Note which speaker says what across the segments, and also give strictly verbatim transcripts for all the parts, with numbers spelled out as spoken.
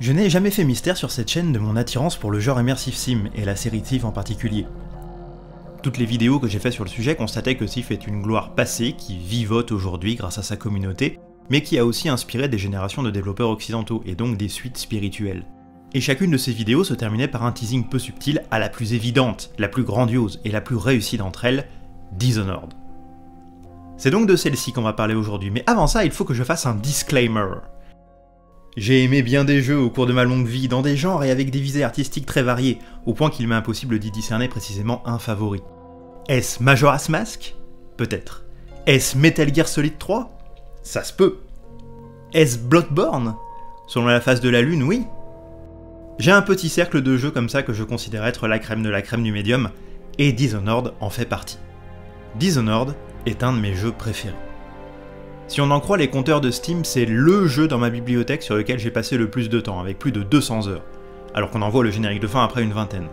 Speaker 1: Je n'ai jamais fait mystère sur cette chaîne de mon attirance pour le genre Immersive Sim, et la série Thief en particulier. Toutes les vidéos que j'ai faites sur le sujet constataient que Thief est une gloire passée qui vivote aujourd'hui grâce à sa communauté, mais qui a aussi inspiré des générations de développeurs occidentaux, et donc des suites spirituelles. Et chacune de ces vidéos se terminait par un teasing peu subtil à la plus évidente, la plus grandiose et la plus réussie d'entre elles, Dishonored. C'est donc de celle-ci qu'on va parler aujourd'hui, mais avant ça, il faut que je fasse un disclaimer. J'ai aimé bien des jeux au cours de ma longue vie, dans des genres et avec des visées artistiques très variées, au point qu'il m'est impossible d'y discerner précisément un favori. Est-ce Majora's Mask? Peut-être. Est-ce Metal Gear Solid trois? Ça se peut. Est-ce Bloodborne? Selon la phase de la lune, oui. J'ai un petit cercle de jeux comme ça que je considère être la crème de la crème du médium, et Dishonored en fait partie. Dishonored est un de mes jeux préférés. Si on en croit les compteurs de Steam, c'est LE jeu dans ma bibliothèque sur lequel j'ai passé le plus de temps, avec plus de deux cents heures, alors qu'on en voit le générique de fin après une vingtaine.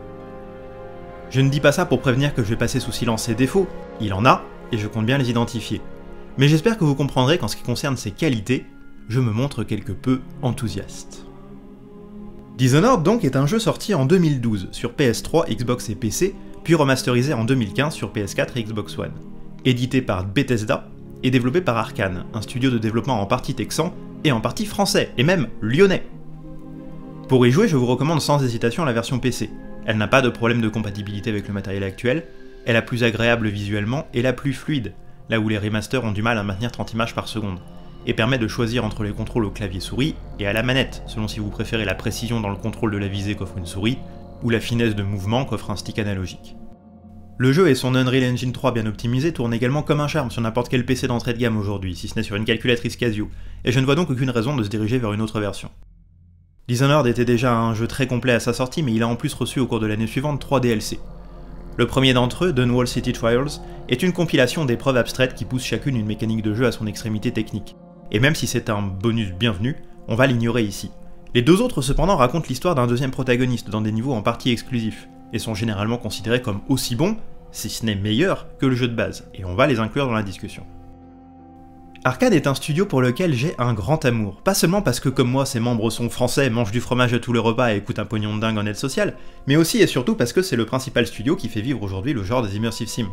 Speaker 1: Je ne dis pas ça pour prévenir que je vais passer sous silence ses défauts, il en a, et je compte bien les identifier. Mais j'espère que vous comprendrez qu'en ce qui concerne ses qualités, je me montre quelque peu enthousiaste. Dishonored donc est un jeu sorti en deux mille douze sur P S trois, Xbox et P C, puis remasterisé en deux mille quinze sur P S quatre et Xbox One. Édité par Bethesda et développé par Arkane, un studio de développement en partie texan et en partie français, et même lyonnais. Pour y jouer, je vous recommande sans hésitation la version P C. Elle n'a pas de problème de compatibilité avec le matériel actuel, est la plus agréable visuellement et la plus fluide, là où les remasters ont du mal à maintenir trente images par seconde, et permet de choisir entre les contrôles au clavier souris et à la manette, selon si vous préférez la précision dans le contrôle de la visée qu'offre une souris, ou la finesse de mouvement qu'offre un stick analogique. Le jeu et son Unreal Engine trois bien optimisé tournent également comme un charme sur n'importe quel P C d'entrée de gamme aujourd'hui, si ce n'est sur une calculatrice Casio, et je ne vois donc aucune raison de se diriger vers une autre version. Dishonored était déjà un jeu très complet à sa sortie, mais il a en plus reçu au cours de l'année suivante trois D L C. Le premier d'entre eux, Dunwall City Trials, est une compilation d'épreuves abstraites qui poussent chacune une mécanique de jeu à son extrémité technique. Et même si c'est un bonus bienvenu, on va l'ignorer ici. Les deux autres cependant racontent l'histoire d'un deuxième protagoniste dans des niveaux en partie exclusifs, et sont généralement considérés comme aussi bons, si ce n'est meilleurs, que le jeu de base, et on va les inclure dans la discussion. Arkane est un studio pour lequel j'ai un grand amour, pas seulement parce que comme moi ses membres sont français, mangent du fromage à tous les repas et coûtent un pognon de dingue en aide sociale, mais aussi et surtout parce que c'est le principal studio qui fait vivre aujourd'hui le genre des Immersive Sim.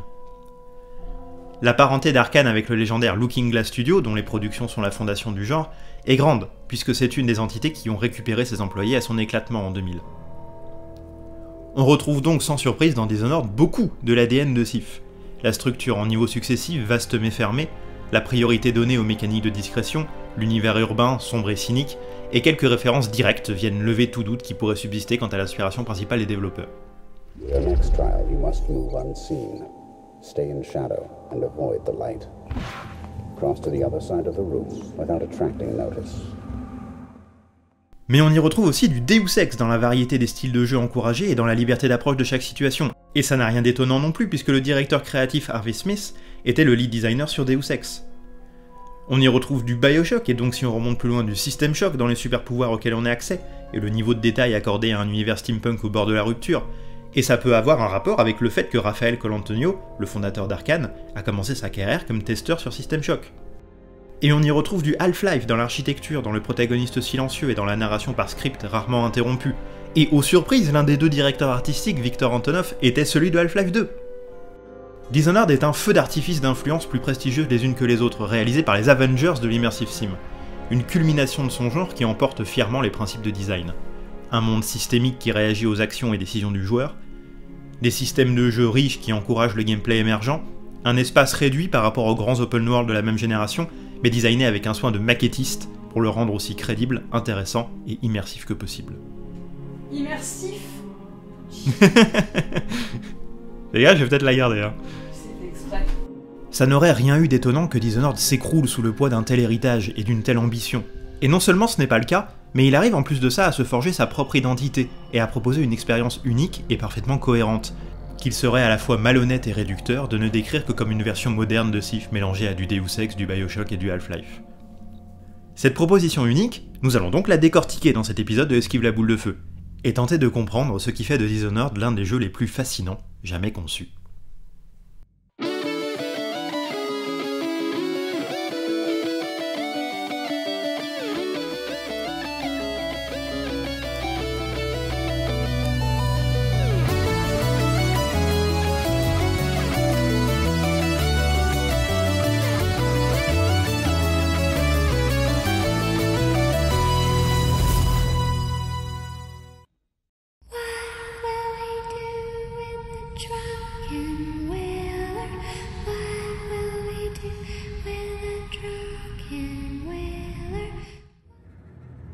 Speaker 1: La parenté d'Arkane avec le légendaire Looking Glass Studio, dont les productions sont la fondation du genre, est grande, puisque c'est une des entités qui ont récupéré ses employés à son éclatement en deux mille. On retrouve donc sans surprise dans Dishonored beaucoup de l'A D N de Thief. La structure en niveaux successifs, vaste mais fermée, la priorité donnée aux mécaniques de discrétion, l'univers urbain, sombre et cynique, et quelques références directes viennent lever tout doute qui pourrait subsister quant à l'inspiration principale des développeurs.
Speaker 2: Your next trial, you must move unseen. Stay in shadow and avoid the light. Cross to the other side of the room without attracting notice.
Speaker 1: Mais on y retrouve aussi du Deus Ex dans la variété des styles de jeu encouragés et dans la liberté d'approche de chaque situation. Et ça n'a rien d'étonnant non plus puisque le directeur créatif Harvey Smith était le lead designer sur Deus Ex. On y retrouve du Bioshock et donc si on remonte plus loin du System Shock dans les super pouvoirs auxquels on a accès, et le niveau de détail accordé à un univers steampunk au bord de la rupture. Et ça peut avoir un rapport avec le fait que Raphaël Colantonio, le fondateur d'Arkane, a commencé sa carrière comme testeur sur System Shock. Et on y retrouve du Half-Life dans l'architecture, dans le protagoniste silencieux et dans la narration par script rarement interrompue. Et aux surprises, l'un des deux directeurs artistiques, Victor Antonov, était celui de Half-Life deux. Dishonored est un feu d'artifice d'influences plus prestigieuses les unes que les autres, réalisé par les Avengers de l'Immersive Sim. Une culmination de son genre qui emporte fièrement les principes de design. Un monde systémique qui réagit aux actions et décisions du joueur, des systèmes de jeu riches qui encouragent le gameplay émergent, un espace réduit par rapport aux grands open world de la même génération, mais designé avec un soin de maquettiste pour le rendre aussi crédible, intéressant et immersif que possible.
Speaker 3: Immersif.
Speaker 1: Les gars, je vais peut-être la garder, hein.
Speaker 3: C'est exprès.
Speaker 1: Ça n'aurait rien eu d'étonnant que Dishonored s'écroule sous le poids d'un tel héritage et d'une telle ambition. Et non seulement ce n'est pas le cas, mais il arrive en plus de ça à se forger sa propre identité, et à proposer une expérience unique et parfaitement cohérente, qu'il serait à la fois malhonnête et réducteur de ne décrire que comme une version moderne de Thief mélangée à du Deus Ex, du Bioshock et du Half-Life. Cette proposition unique, nous allons donc la décortiquer dans cet épisode de Esquive la boule de feu, et tenter de comprendre ce qui fait de Dishonored l'un des jeux les plus fascinants jamais conçus.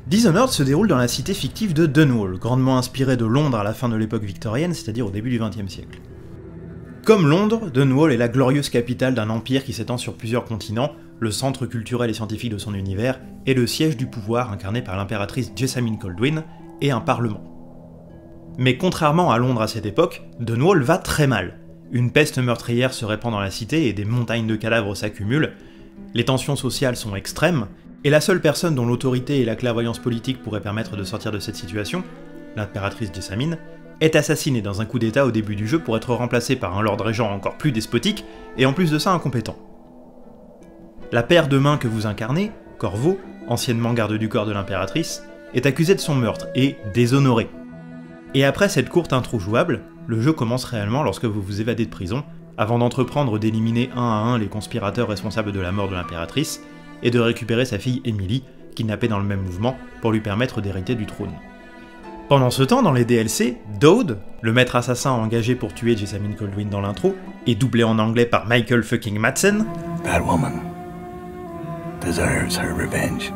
Speaker 1: Dishonored se déroule dans la cité fictive de Dunwall, grandement inspirée de Londres à la fin de l'époque victorienne, c'est-à-dire au début du vingtième siècle. Comme Londres, Dunwall est la glorieuse capitale d'un empire qui s'étend sur plusieurs continents, le centre culturel et scientifique de son univers, et le siège du pouvoir incarné par l'impératrice Jessamine Kaldwin, et un parlement. Mais contrairement à Londres à cette époque, Dunwall va très mal. Une peste meurtrière se répand dans la cité et des montagnes de cadavres s'accumulent, les tensions sociales sont extrêmes, et la seule personne dont l'autorité et la clairvoyance politique pourraient permettre de sortir de cette situation, l'impératrice Jessamine, est assassinée dans un coup d'état au début du jeu pour être remplacée par un Lord Régent encore plus despotique, et en plus de ça incompétent. La paire de mains que vous incarnez, Corvo, anciennement garde du corps de l'impératrice, est accusée de son meurtre et déshonorée. Et après cette courte intro jouable, le jeu commence réellement lorsque vous vous évadez de prison, avant d'entreprendre d'éliminer un à un les conspirateurs responsables de la mort de l'impératrice, et de récupérer sa fille Emily, kidnappée dans le même mouvement, pour lui permettre d'hériter du trône. Pendant ce temps, dans les D L C, Dowd, le maître assassin engagé pour tuer Jessamine Kaldwin dans l'intro, et doublé en anglais par Michael fucking Madsen,
Speaker 4: That woman deserves her revenge.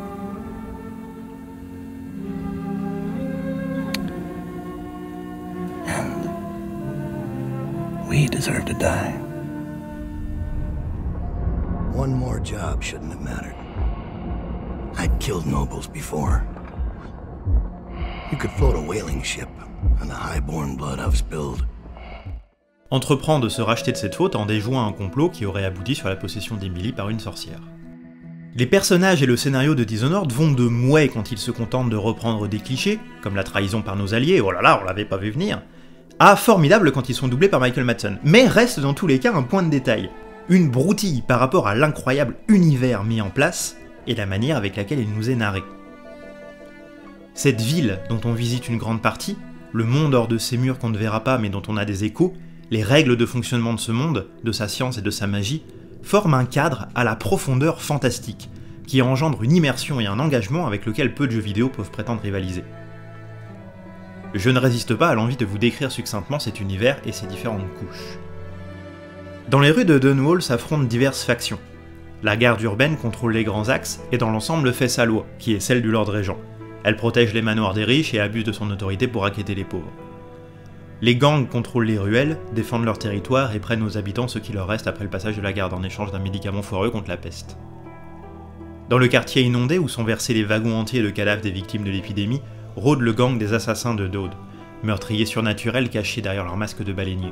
Speaker 4: And we deserve to die. One more job shouldn't have mattered. I'd killed nobles before. You could float a whaling ship, and the high-born blood I've spilled.
Speaker 1: entreprend de se racheter de cette faute en déjouant un complot qui aurait abouti sur la possession d'Emily par une sorcière. Les personnages et le scénario de Dishonored vont de mouais quand ils se contentent de reprendre des clichés, comme la trahison par nos alliés, oh là là, on l'avait pas vu venir, à formidable quand ils sont doublés par Michael Madsen, mais reste dans tous les cas un point de détail, une broutille par rapport à l'incroyable univers mis en place et la manière avec laquelle il nous est narré. Cette ville dont on visite une grande partie, le monde hors de ces murs qu'on ne verra pas mais dont on a des échos, les règles de fonctionnement de ce monde, de sa science et de sa magie, forment un cadre à la profondeur fantastique, qui engendre une immersion et un engagement avec lequel peu de jeux vidéo peuvent prétendre rivaliser. Je ne résiste pas à l'envie de vous décrire succinctement cet univers et ses différentes couches. Dans les rues de Dunwall s'affrontent diverses factions. La garde urbaine contrôle les grands axes et dans l'ensemble fait sa loi, qui est celle du Lord Régent. Elle protège les manoirs des riches et abuse de son autorité pour raqueter les pauvres. Les gangs contrôlent les ruelles, défendent leur territoire et prennent aux habitants ce qui leur reste après le passage de la garde en échange d'un médicament foireux contre la peste. Dans le quartier inondé où sont versés les wagons entiers de cadavres des victimes de l'épidémie, rôde le gang des assassins de Dowd, meurtriers surnaturels cachés derrière leur masque de baleinier.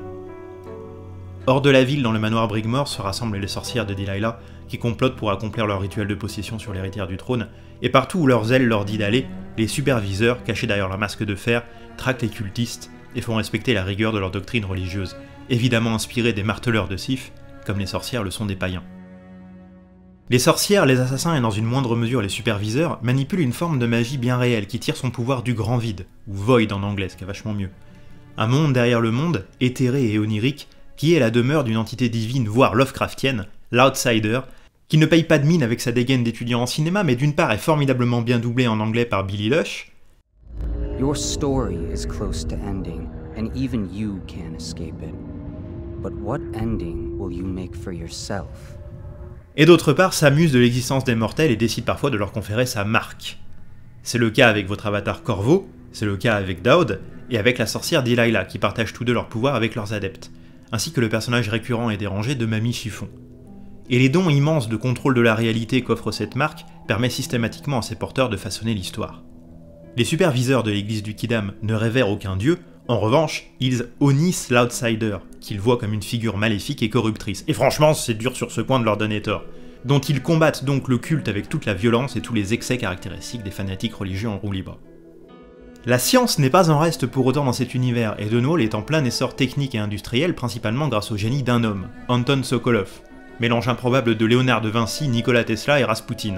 Speaker 1: Hors de la ville, dans le manoir Brigmore, se rassemblent les sorcières de Delilah, qui complotent pour accomplir leur rituel de possession sur l'héritière du trône, et partout où leur zèle leur dit d'aller, les superviseurs, cachés derrière leur masque de fer, traquent les cultistes et font respecter la rigueur de leur doctrine religieuse, évidemment inspirée des marteleurs de Sif, comme les sorcières le sont des païens. Les sorcières, les assassins et dans une moindre mesure les superviseurs manipulent une forme de magie bien réelle qui tire son pouvoir du grand vide, ou void en anglais, ce qui est vachement mieux. Un monde derrière le monde, éthéré et onirique, qui est la demeure d'une entité divine voire Lovecraftienne, l'Outsider, qui ne paye pas de mine avec sa dégaine d'étudiant en cinéma, mais d'une part est formidablement bien doublé en anglais par Billy Lush.
Speaker 5: Your story is close to ending, and even you can't escape it. But what ending will you make for yourself?
Speaker 1: Et d'autre part s'amuse de l'existence des mortels et décide parfois de leur conférer sa marque. C'est le cas avec votre avatar Corvo, c'est le cas avec Dowd, et avec la sorcière Delilah, qui partagent tous deux leur pouvoir avec leurs adeptes, ainsi que le personnage récurrent et dérangé de Mamie Chiffon. Et les dons immenses de contrôle de la réalité qu'offre cette marque permet systématiquement à ses porteurs de façonner l'histoire. Les superviseurs de l'église du Quidam ne révèrent aucun dieu, en revanche, ils honnissent l'Outsider, qu'ils voient comme une figure maléfique et corruptrice. Et franchement, c'est dur sur ce point de leur donner tort. Dont ils combattent donc le culte avec toute la violence et tous les excès caractéristiques des fanatiques religieux en roue libre. La science n'est pas en reste pour autant dans cet univers, et Dunwall est en plein essor technique et industriel principalement grâce au génie d'un homme, Anton Sokolov, mélange improbable de Léonard de Vinci, Nikola Tesla et Rasputin.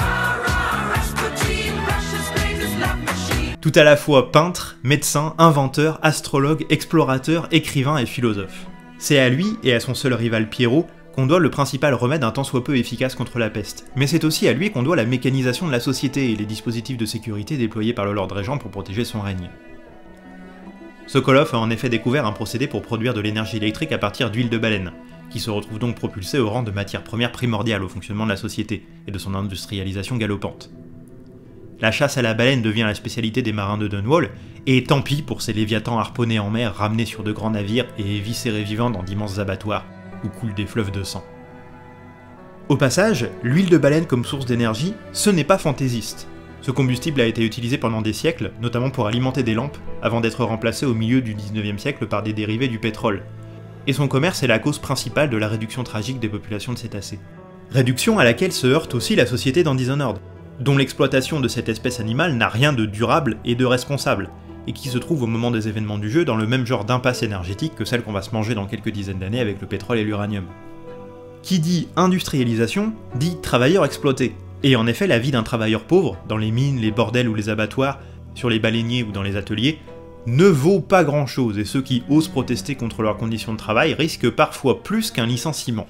Speaker 1: Tout à la fois peintre, médecin, inventeur, astrologue, explorateur, écrivain et philosophe. C'est à lui, et à son seul rival Pierrot, qu'on doit le principal remède un tant soit peu efficace contre la peste. Mais c'est aussi à lui qu'on doit la mécanisation de la société et les dispositifs de sécurité déployés par le Lord Régent pour protéger son règne. Sokolov a en effet découvert un procédé pour produire de l'énergie électrique à partir d'huile de baleine, qui se retrouve donc propulsée au rang de matière première primordiale au fonctionnement de la société et de son industrialisation galopante. La chasse à la baleine devient la spécialité des marins de Dunwall, et tant pis pour ces léviathans harponnés en mer, ramenés sur de grands navires et éviscérés vivants dans d'immenses abattoirs, où coulent des fleuves de sang. Au passage, l'huile de baleine comme source d'énergie, ce n'est pas fantaisiste. Ce combustible a été utilisé pendant des siècles, notamment pour alimenter des lampes, avant d'être remplacé au milieu du dix-neuvième siècle par des dérivés du pétrole. Et son commerce est la cause principale de la réduction tragique des populations de cétacés. Réduction à laquelle se heurte aussi la société dans Dishonored, dont l'exploitation de cette espèce animale n'a rien de durable et de responsable, et qui se trouve au moment des événements du jeu dans le même genre d'impasse énergétique que celle qu'on va se manger dans quelques dizaines d'années avec le pétrole et l'uranium. Qui dit industrialisation, dit travailleur exploité. Et en effet, la vie d'un travailleur pauvre, dans les mines, les bordels ou les abattoirs, sur les baleiniers ou dans les ateliers, ne vaut pas grand chose, et ceux qui osent protester contre leurs conditions de travail risquent parfois plus qu'un licenciement.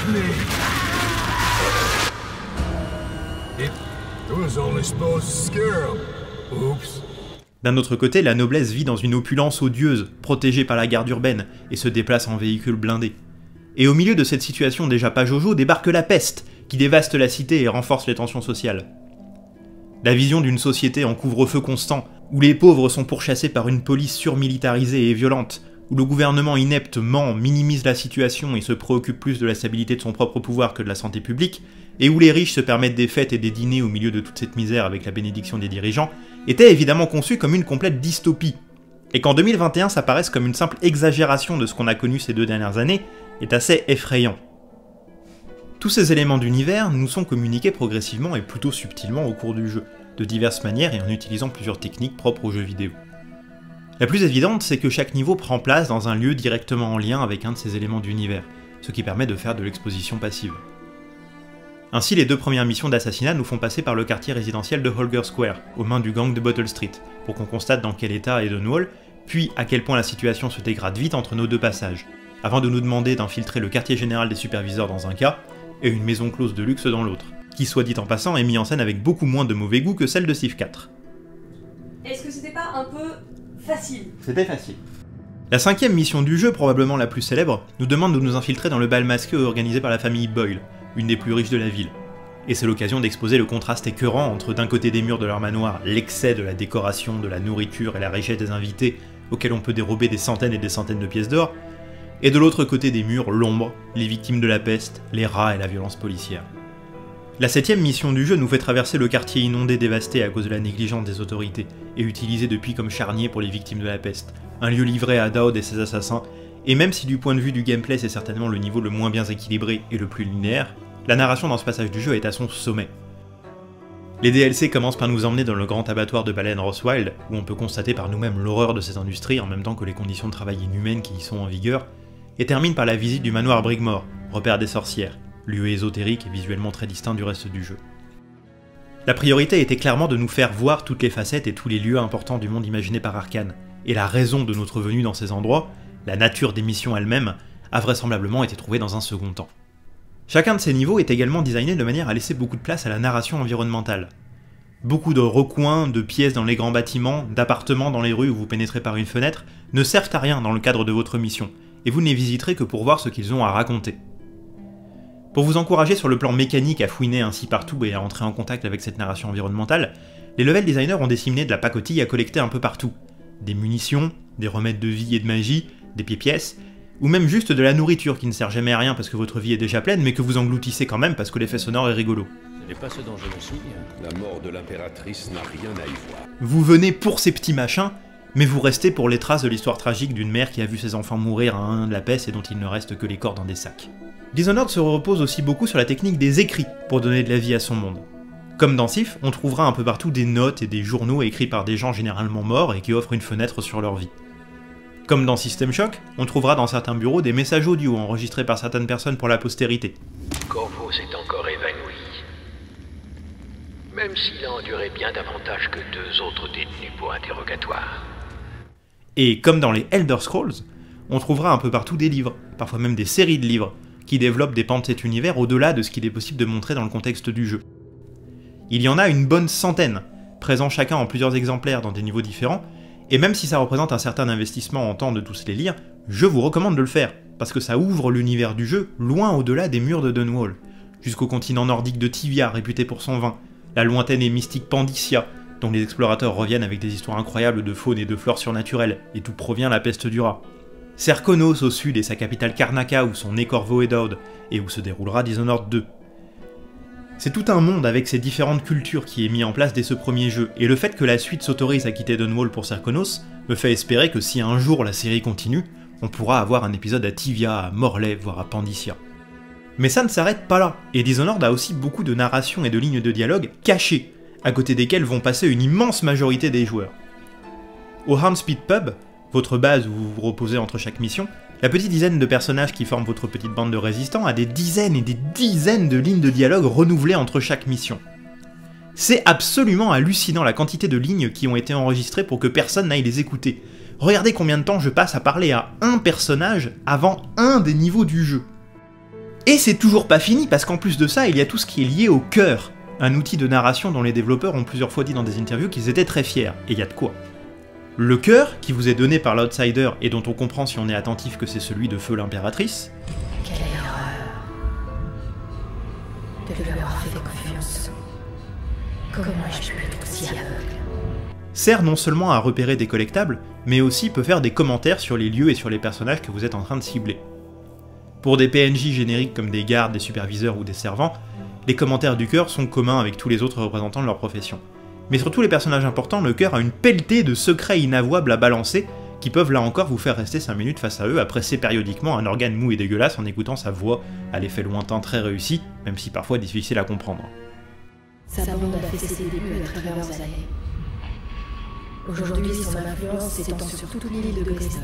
Speaker 1: D'un autre côté, la noblesse vit dans une opulence odieuse, protégée par la garde urbaine, et se déplace en véhicules blindés. Et au milieu de cette situation déjà pas jojo débarque la peste, qui dévaste la cité et renforce les tensions sociales. La vision d'une société en couvre-feu constant, où les pauvres sont pourchassés par une police surmilitarisée et violente, où le gouvernement inepte ment, minimise la situation et se préoccupe plus de la stabilité de son propre pouvoir que de la santé publique, et où les riches se permettent des fêtes et des dîners au milieu de toute cette misère avec la bénédiction des dirigeants, était évidemment conçue comme une complète dystopie. Et qu'en deux mille vingt et un ça paraisse comme une simple exagération de ce qu'on a connu ces deux dernières années, est assez effrayant. Tous ces éléments d'univers nous sont communiqués progressivement et plutôt subtilement au cours du jeu, de diverses manières et en utilisant plusieurs techniques propres aux jeux vidéo. La plus évidente, c'est que chaque niveau prend place dans un lieu directement en lien avec un de ces éléments d'univers, ce qui permet de faire de l'exposition passive. Ainsi, les deux premières missions d'assassinat nous font passer par le quartier résidentiel de Holger Square, aux mains du gang de Bottle Street, pour qu'on constate dans quel état est Dunwall, puis à quel point la situation se dégrade vite entre nos deux passages, avant de nous demander d'infiltrer le quartier général des superviseurs dans un cas, et une maison close de luxe dans l'autre, qui soit dit en passant est mis en scène avec beaucoup moins de mauvais goût que celle de Civ quatre.
Speaker 3: Est-ce que c'était pas un peu facile?
Speaker 1: C'était facile. La cinquième mission du jeu, probablement la plus célèbre, nous demande de nous infiltrer dans le bal masqué organisé par la famille Boyle, une des plus riches de la ville. Et c'est l'occasion d'exposer le contraste écœurant entre d'un côté des murs de leur manoir, l'excès de la décoration, de la nourriture et la richesse des invités, auxquels on peut dérober des centaines et des centaines de pièces d'or, et de l'autre côté des murs, l'ombre, les victimes de la peste, les rats et la violence policière. La septième mission du jeu nous fait traverser le quartier inondé dévasté à cause de la négligence des autorités, et utilisé depuis comme charnier pour les victimes de la peste, un lieu livré à Daud et ses assassins, et même si du point de vue du gameplay c'est certainement le niveau le moins bien équilibré et le plus linéaire, la narration dans ce passage du jeu est à son sommet. Les D L C commencent par nous emmener dans le grand abattoir de baleines Roswild, où on peut constater par nous-mêmes l'horreur de cette industrie en même temps que les conditions de travail inhumaines qui y sont en vigueur, et termine par la visite du manoir Brigmore, repère des sorcières, lieu ésotérique et visuellement très distinct du reste du jeu. La priorité était clairement de nous faire voir toutes les facettes et tous les lieux importants du monde imaginé par Arkane, et la raison de notre venue dans ces endroits, la nature des missions elles-mêmes, a vraisemblablement été trouvée dans un second temps. Chacun de ces niveaux est également designé de manière à laisser beaucoup de place à la narration environnementale. Beaucoup de recoins, de pièces dans les grands bâtiments, d'appartements dans les rues où vous pénétrez par une fenêtre, ne servent à rien dans le cadre de votre mission, et vous ne les visiterez que pour voir ce qu'ils ont à raconter. Pour vous encourager sur le plan mécanique à fouiner ainsi partout et à entrer en contact avec cette narration environnementale, les level designers ont disséminé de la pacotille à collecter un peu partout. Des munitions, des remèdes de vie et de magie, des pieds-pièces, ou même juste de la nourriture qui ne sert jamais à rien parce que votre vie est déjà pleine mais que vous engloutissez quand même parce que l'effet sonore est rigolo.
Speaker 6: Ce n'est pas ce dont je me souviens. La mort de l'impératrice n'a rien à y voir.
Speaker 1: Vous venez pour ces petits machins, mais vous restez pour les traces de l'histoire tragique d'une mère qui a vu ses enfants mourir à un de la peste et dont il ne reste que les corps dans des sacs. Dishonored se repose aussi beaucoup sur la technique des écrits pour donner de la vie à son monde. Comme dans Sif, on trouvera un peu partout des notes et des journaux écrits par des gens généralement morts et qui offrent une fenêtre sur leur vie. Comme dans System Shock, on trouvera dans certains bureaux des messages audio enregistrés par certaines personnes pour la postérité.
Speaker 7: Corvo s'est encore évanoui. Même s'il a enduré bien davantage que deux autres détenus pour interrogatoire.
Speaker 1: Et comme dans les Elder Scrolls, on trouvera un peu partout des livres, parfois même des séries de livres, qui développent des pans de cet univers au-delà de ce qu'il est possible de montrer dans le contexte du jeu. Il y en a une bonne centaine, présents chacun en plusieurs exemplaires dans des niveaux différents, et même si ça représente un certain investissement en temps de tous les lire, je vous recommande de le faire, parce que ça ouvre l'univers du jeu loin au-delà des murs de Dunwall, jusqu'au continent nordique de Tivia réputé pour son vin, la lointaine et mystique Pandicia, dont les explorateurs reviennent avec des histoires incroyables de faune et de flore surnaturelles, et d'où provient la peste du rat. Serkonos au sud et sa capitale Karnaca où sont nés Corvo et Daud, et où se déroulera Dishonored deux. C'est tout un monde avec ses différentes cultures qui est mis en place dès ce premier jeu, et le fait que la suite s'autorise à quitter Dunwall pour Serkonos me fait espérer que si un jour la série continue, on pourra avoir un épisode à Tivia, à Morley, voire à Pandicia. Mais ça ne s'arrête pas là, et Dishonored a aussi beaucoup de narration et de lignes de dialogue cachées, à côté desquelles vont passer une immense majorité des joueurs. Au Houndspeed Pub, votre base où vous vous reposez entre chaque mission, la petite dizaine de personnages qui forment votre petite bande de résistants a des dizaines et des dizaines de lignes de dialogue renouvelées entre chaque mission. C'est absolument hallucinant la quantité de lignes qui ont été enregistrées pour que personne n'aille les écouter. Regardez combien de temps je passe à parler à un personnage avant un des niveaux du jeu. Et c'est toujours pas fini parce qu'en plus de ça, il y a tout ce qui est lié au cœur, un outil de narration dont les développeurs ont plusieurs fois dit dans des interviews qu'ils étaient très fiers, et il y a de quoi. Le cœur, qui vous est donné par l'Outsider et dont on comprend si on est attentif que c'est celui de Feu l'Impératrice.
Speaker 8: Quelle erreur de lui avoir fait confiance. Comment ai-je pu être aussi aveugle?
Speaker 1: Sert non seulement à repérer des collectables, mais aussi peut faire des commentaires sur les lieux et sur les personnages que vous êtes en train de cibler. Pour des P N J génériques comme des gardes, des superviseurs ou des servants, les commentaires du cœur sont communs avec tous les autres représentants de leur profession. Mais sur tous les personnages importants, le cœur a une pelletée de secrets inavouables à balancer, qui peuvent là encore vous faire rester cinq minutes face à eux à presser périodiquement un organe mou et dégueulasse en écoutant sa voix à l'effet lointain très réussi, même si parfois difficile à comprendre.
Speaker 8: Sa bande a fait ses débuts à travers les années. Aujourd'hui, son influence s'étend sur toute l'île de Bristol.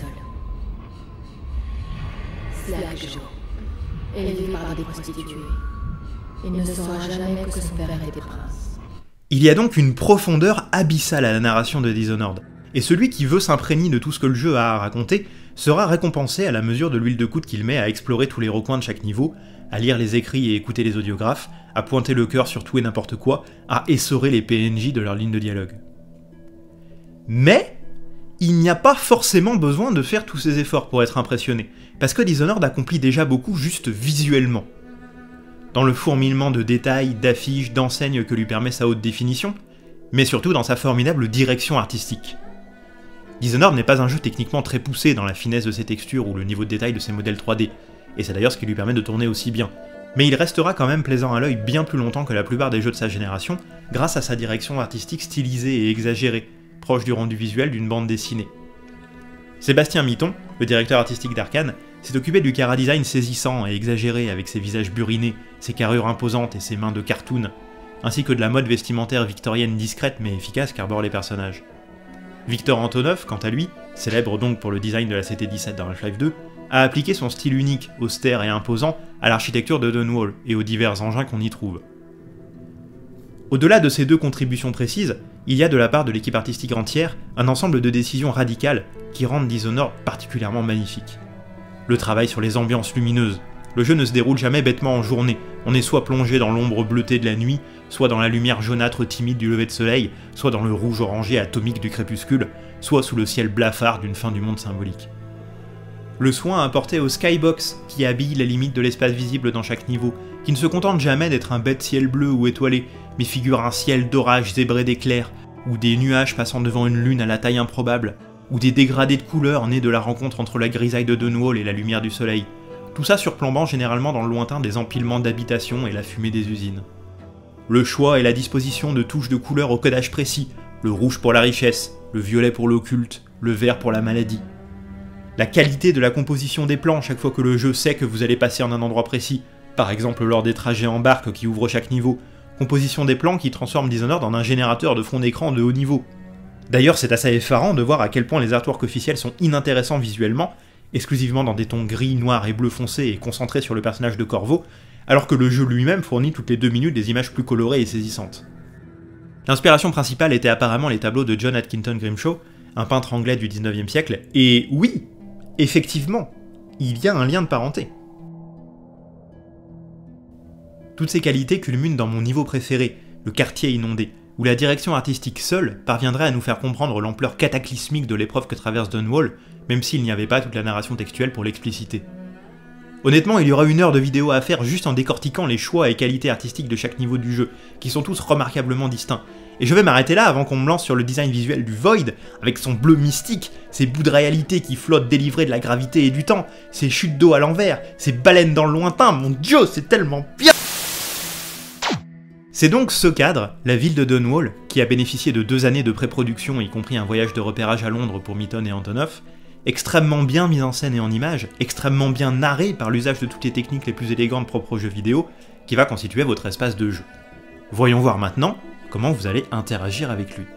Speaker 8: Slack Joe, élevé par des prostituées. Il ne saura jamais que son père était prince.
Speaker 1: Il y a donc une profondeur abyssale à la narration de Dishonored, et celui qui veut s'imprégner de tout ce que le jeu a à raconter sera récompensé à la mesure de l'huile de coude qu'il met à explorer tous les recoins de chaque niveau, à lire les écrits et écouter les audiographes, à pointer le cœur sur tout et n'importe quoi, à essorer les P N J de leur ligne de dialogue. Mais il n'y a pas forcément besoin de faire tous ces efforts pour être impressionné, parce que Dishonored accomplit déjà beaucoup juste visuellement. Dans le fourmillement de détails, d'affiches, d'enseignes que lui permet sa haute définition, mais surtout dans sa formidable direction artistique. Dishonored n'est pas un jeu techniquement très poussé dans la finesse de ses textures ou le niveau de détail de ses modèles trois D, et c'est d'ailleurs ce qui lui permet de tourner aussi bien. Mais il restera quand même plaisant à l'œil bien plus longtemps que la plupart des jeux de sa génération, grâce à sa direction artistique stylisée et exagérée, proche du rendu visuel d'une bande dessinée. Sébastien Mitton, le directeur artistique d'Arkane, s'est occupé du chara-design saisissant et exagéré avec ses visages burinés, ses carrures imposantes et ses mains de cartoon, ainsi que de la mode vestimentaire victorienne discrète mais efficace qu'arborent les personnages. Victor Antonov, quant à lui, célèbre donc pour le design de la C T dix-sept dans Half-Life deux, a appliqué son style unique, austère et imposant à l'architecture de Dunwall et aux divers engins qu'on y trouve. Au-delà de ces deux contributions précises, il y a de la part de l'équipe artistique entière un ensemble de décisions radicales qui rendent Dishonored particulièrement magnifique. Le travail sur les ambiances lumineuses. Le jeu ne se déroule jamais bêtement en journée, on est soit plongé dans l'ombre bleutée de la nuit, soit dans la lumière jaunâtre timide du lever de soleil, soit dans le rouge orangé atomique du crépuscule, soit sous le ciel blafard d'une fin du monde symbolique. Le soin apporté au skybox, qui habille les limites de l'espace visible dans chaque niveau, qui ne se contente jamais d'être un bête ciel bleu ou étoilé, mais figure un ciel d'orage zébré d'éclairs, ou des nuages passant devant une lune à la taille improbable, ou des dégradés de couleurs nés de la rencontre entre la grisaille de Dunwall et la lumière du soleil, tout ça surplombant généralement dans le lointain des empilements d'habitations et la fumée des usines. Le choix et la disposition de touches de couleurs au codage précis, le rouge pour la richesse, le violet pour l'occulte, le vert pour la maladie. La qualité de la composition des plans chaque fois que le jeu sait que vous allez passer en un endroit précis, par exemple lors des trajets en barque qui ouvrent chaque niveau, composition des plans qui transforme Dishonored en un générateur de fond d'écran de haut niveau. D'ailleurs, c'est assez effarant de voir à quel point les artworks officiels sont inintéressants visuellement, exclusivement dans des tons gris, noirs et bleu foncé et concentrés sur le personnage de Corvo, alors que le jeu lui-même fournit toutes les deux minutes des images plus colorées et saisissantes. L'inspiration principale était apparemment les tableaux de John Atkinson Grimshaw, un peintre anglais du dix-neuvième siècle, et oui, effectivement, il y a un lien de parenté. Toutes ces qualités culminent dans mon niveau préféré, le quartier inondé, où la direction artistique seule parviendrait à nous faire comprendre l'ampleur cataclysmique de l'épreuve que traverse Dunwall, même s'il n'y avait pas toute la narration textuelle pour l'expliciter. Honnêtement, il y aura une heure de vidéo à faire juste en décortiquant les choix et qualités artistiques de chaque niveau du jeu, qui sont tous remarquablement distincts, Et je vais m'arrêter là avant qu'on me lance sur le design visuel du Void, avec son bleu mystique, ses bouts de réalité qui flottent délivrés de la gravité et du temps, ses chutes d'eau à l'envers, ses baleines dans le lointain, mon dieu, c'est tellement bien. C'est donc ce cadre, la ville de Dunwall, qui a bénéficié de deux années de pré-production, y compris un voyage de repérage à Londres pour Mitton et Antonov, extrêmement bien mis en scène et en images, extrêmement bien narré par l'usage de toutes les techniques les plus élégantes propres aux jeux vidéo, qui va constituer votre espace de jeu. Voyons voir maintenant comment vous allez interagir avec lui.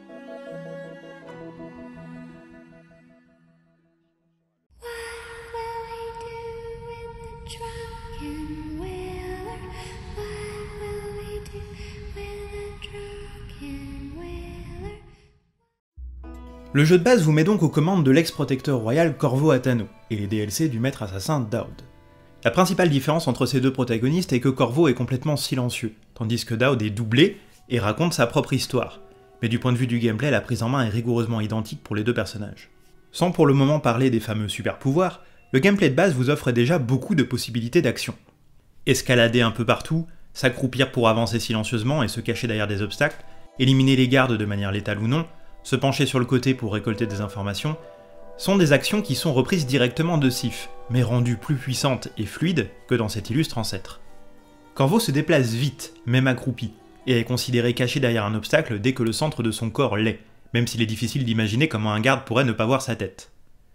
Speaker 1: Le jeu de base vous met donc aux commandes de l'ex-protecteur royal Corvo Attano, et les D L C du maître assassin Daud. La principale différence entre ces deux protagonistes est que Corvo est complètement silencieux, tandis que Daud est doublé et raconte sa propre histoire, mais du point de vue du gameplay, la prise en main est rigoureusement identique pour les deux personnages. Sans pour le moment parler des fameux super-pouvoirs, le gameplay de base vous offre déjà beaucoup de possibilités d'action. Escalader un peu partout, s'accroupir pour avancer silencieusement et se cacher derrière des obstacles, éliminer les gardes de manière létale ou non, se pencher sur le côté pour récolter des informations, sont des actions qui sont reprises directement de Sif, mais rendues plus puissantes et fluides que dans cet illustre ancêtre. Corvo se déplace vite, même accroupi, et est considéré caché derrière un obstacle dès que le centre de son corps l'est, même s'il est difficile d'imaginer comment un garde pourrait ne pas voir sa tête.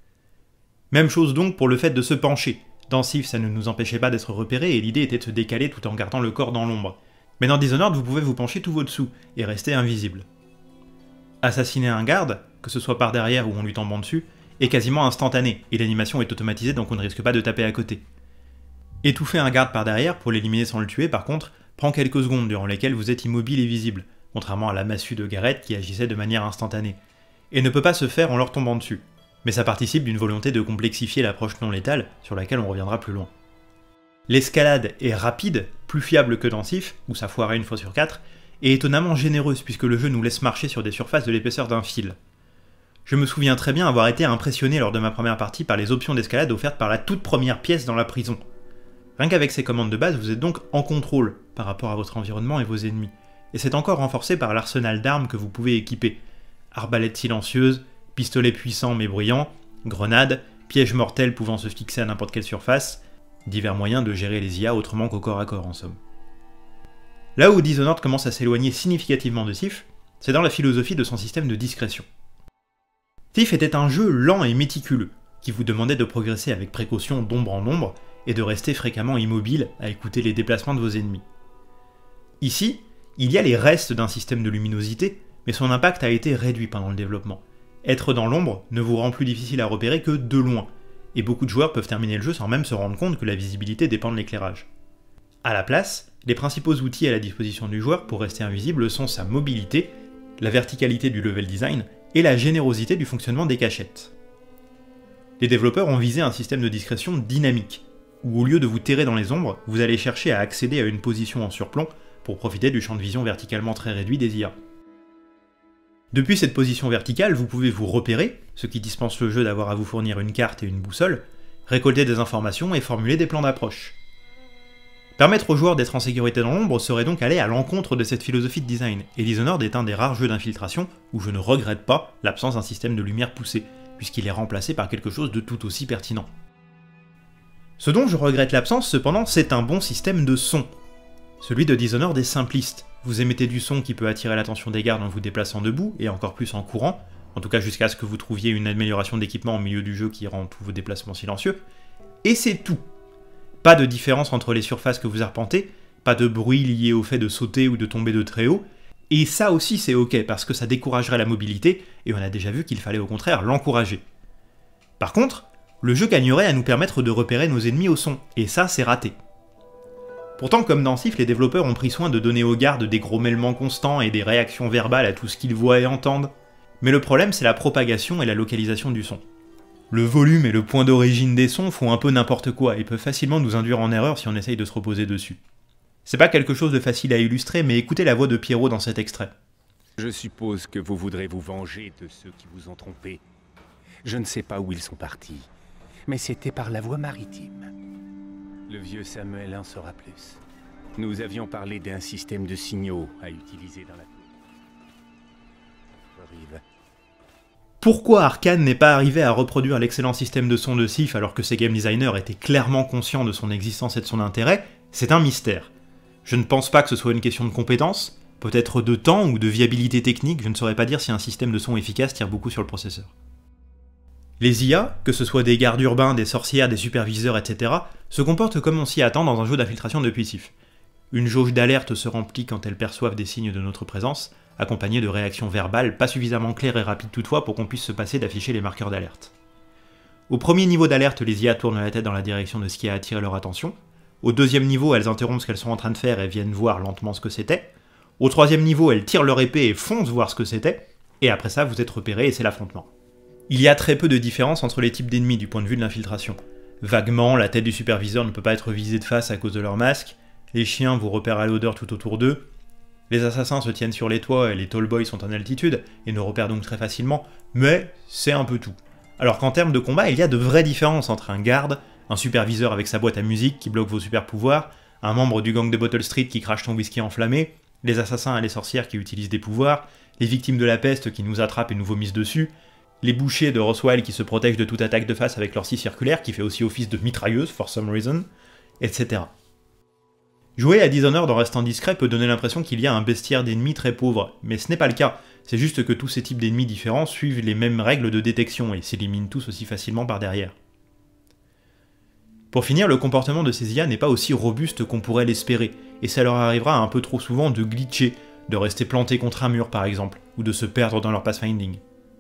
Speaker 1: Même chose donc pour le fait de se pencher. Dans Sif, ça ne nous empêchait pas d'être repéré et l'idée était de se décaler tout en gardant le corps dans l'ombre. Mais dans Dishonored, vous pouvez vous pencher tout au-dessous et rester invisible. Assassiner un garde, que ce soit par derrière ou en lui tombant dessus, est quasiment instantané, et l'animation est automatisée donc on ne risque pas de taper à côté. Étouffer un garde par derrière pour l'éliminer sans le tuer par contre, prend quelques secondes durant lesquelles vous êtes immobile et visible, contrairement à la massue de Garrett qui agissait de manière instantanée, et ne peut pas se faire en leur tombant dessus, mais ça participe d'une volonté de complexifier l'approche non létale, sur laquelle on reviendra plus loin. L'escalade est rapide, plus fiable que dans Sif, où ça foirait une fois sur quatre, et étonnamment généreuse puisque le jeu nous laisse marcher sur des surfaces de l'épaisseur d'un fil. Je me souviens très bien avoir été impressionné lors de ma première partie par les options d'escalade offertes par la toute première pièce dans la prison. Rien qu'avec ces commandes de base, vous êtes donc en contrôle par rapport à votre environnement et vos ennemis, et c'est encore renforcé par l'arsenal d'armes que vous pouvez équiper. Arbalète silencieuse, pistolet puissant mais bruyant, grenades, pièges mortels pouvant se fixer à n'importe quelle surface, divers moyens de gérer les I A autrement qu'au corps à corps en somme. Là où Dishonored commence à s'éloigner significativement de Sif, c'est dans la philosophie de son système de discrétion. Sif était un jeu lent et méticuleux, qui vous demandait de progresser avec précaution d'ombre en ombre, et de rester fréquemment immobile à écouter les déplacements de vos ennemis. Ici, il y a les restes d'un système de luminosité, mais son impact a été réduit pendant le développement. Être dans l'ombre ne vous rend plus difficile à repérer que de loin, et beaucoup de joueurs peuvent terminer le jeu sans même se rendre compte que la visibilité dépend de l'éclairage. À la place, les principaux outils à la disposition du joueur pour rester invisible sont sa mobilité, la verticalité du level design et la générosité du fonctionnement des cachettes. Les développeurs ont visé un système de discrétion dynamique, où au lieu de vous terrer dans les ombres, vous allez chercher à accéder à une position en surplomb pour profiter du champ de vision verticalement très réduit des I A. Depuis cette position verticale, vous pouvez vous repérer, ce qui dispense le jeu d'avoir à vous fournir une carte et une boussole, récolter des informations et formuler des plans d'approche. Permettre aux joueurs d'être en sécurité dans l'ombre serait donc aller à l'encontre de cette philosophie de design, et Dishonored est un des rares jeux d'infiltration où je ne regrette pas l'absence d'un système de lumière poussé, puisqu'il est remplacé par quelque chose de tout aussi pertinent. Ce dont je regrette l'absence cependant, c'est un bon système de son. Celui de Dishonored est simpliste, vous émettez du son qui peut attirer l'attention des gardes en vous déplaçant debout, et encore plus en courant, en tout cas jusqu'à ce que vous trouviez une amélioration d'équipement au milieu du jeu qui rend tous vos déplacements silencieux, et c'est tout. Pas de différence entre les surfaces que vous arpentez, pas de bruit lié au fait de sauter ou de tomber de très haut, et ça aussi c'est ok parce que ça découragerait la mobilité, et on a déjà vu qu'il fallait au contraire l'encourager. Par contre, le jeu gagnerait à nous permettre de repérer nos ennemis au son, et ça c'est raté. Pourtant comme dans Sif, les développeurs ont pris soin de donner aux gardes des grommellements constants et des réactions verbales à tout ce qu'ils voient et entendent, mais le problème c'est la propagation et la localisation du son. Le volume et le point d'origine des sons font un peu n'importe quoi et peuvent facilement nous induire en erreur si on essaye de se reposer dessus. C'est pas quelque chose de facile à illustrer, mais écoutez la voix de Pierrot dans cet extrait.
Speaker 6: Je suppose que vous voudrez vous venger de ceux qui vous ont trompé. Je ne sais pas où ils sont partis, mais c'était par la voie maritime. Le vieux Samuel en saura plus. Nous avions parlé d'un système de signaux à utiliser dans la...
Speaker 1: Pourquoi Arkane n'est pas arrivé à reproduire l'excellent système de son de Sif alors que ses game designers étaient clairement conscients de son existence et de son intérêt, c'est un mystère. Je ne pense pas que ce soit une question de compétence, peut-être de temps ou de viabilité technique, je ne saurais pas dire si un système de son efficace tire beaucoup sur le processeur. Les I A, que ce soit des gardes urbains, des sorcières, des superviseurs, et cetera, se comportent comme on s'y attend dans un jeu d'infiltration depuis Sif. Une jauge d'alerte se remplit quand elles perçoivent des signes de notre présence, accompagnée de réactions verbales pas suffisamment claires et rapides toutefois pour qu'on puisse se passer d'afficher les marqueurs d'alerte. Au premier niveau d'alerte, les I A tournent la tête dans la direction de ce qui a attiré leur attention. Au deuxième niveau, elles interrompent ce qu'elles sont en train de faire et viennent voir lentement ce que c'était. Au troisième niveau, elles tirent leur épée et foncent voir ce que c'était. Et après ça, vous êtes repérés et c'est l'affrontement. Il y a très peu de différence entre les types d'ennemis du point de vue de l'infiltration. Vaguement, la tête du superviseur ne peut pas être visée de face à cause de leur masque, les chiens vous repèrent à l'odeur tout autour d'eux, les assassins se tiennent sur les toits et les tall boys sont en altitude et ne repèrent donc très facilement, mais c'est un peu tout. Alors qu'en termes de combat, il y a de vraies différences entre un garde, un superviseur avec sa boîte à musique qui bloque vos super pouvoirs, un membre du gang de Bottle Street qui crache ton whisky enflammé, les assassins et les sorcières qui utilisent des pouvoirs, les victimes de la peste qui nous attrapent et nous vomissent dessus, les bouchers de Roswell qui se protègent de toute attaque de face avec leur scie circulaire qui fait aussi office de mitrailleuse, for some reason, et cetera. Jouer à Dishonored en restant discret peut donner l'impression qu'il y a un bestiaire d'ennemis très pauvre, mais ce n'est pas le cas, c'est juste que tous ces types d'ennemis différents suivent les mêmes règles de détection et s'éliminent tous aussi facilement par derrière. Pour finir, le comportement de ces I A n'est pas aussi robuste qu'on pourrait l'espérer, et ça leur arrivera un peu trop souvent de glitcher, de rester plantés contre un mur par exemple, ou de se perdre dans leur pathfinding.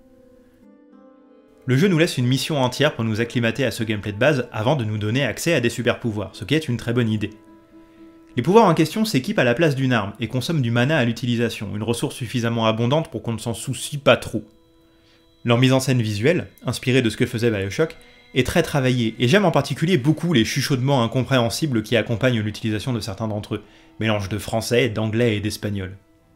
Speaker 1: Le jeu nous laisse une mission entière pour nous acclimater à ce gameplay de base avant de nous donner accès à des super pouvoirs, ce qui est une très bonne idée. Les pouvoirs en question s'équipent à la place d'une arme et consomment du mana à l'utilisation, une ressource suffisamment abondante pour qu'on ne s'en soucie pas trop. Leur mise en scène visuelle, inspirée de ce que faisait Bioshock, est très travaillée, et j'aime en particulier beaucoup les chuchotements incompréhensibles qui accompagnent l'utilisation de certains d'entre eux, mélange de français, d'anglais et d'espagnol.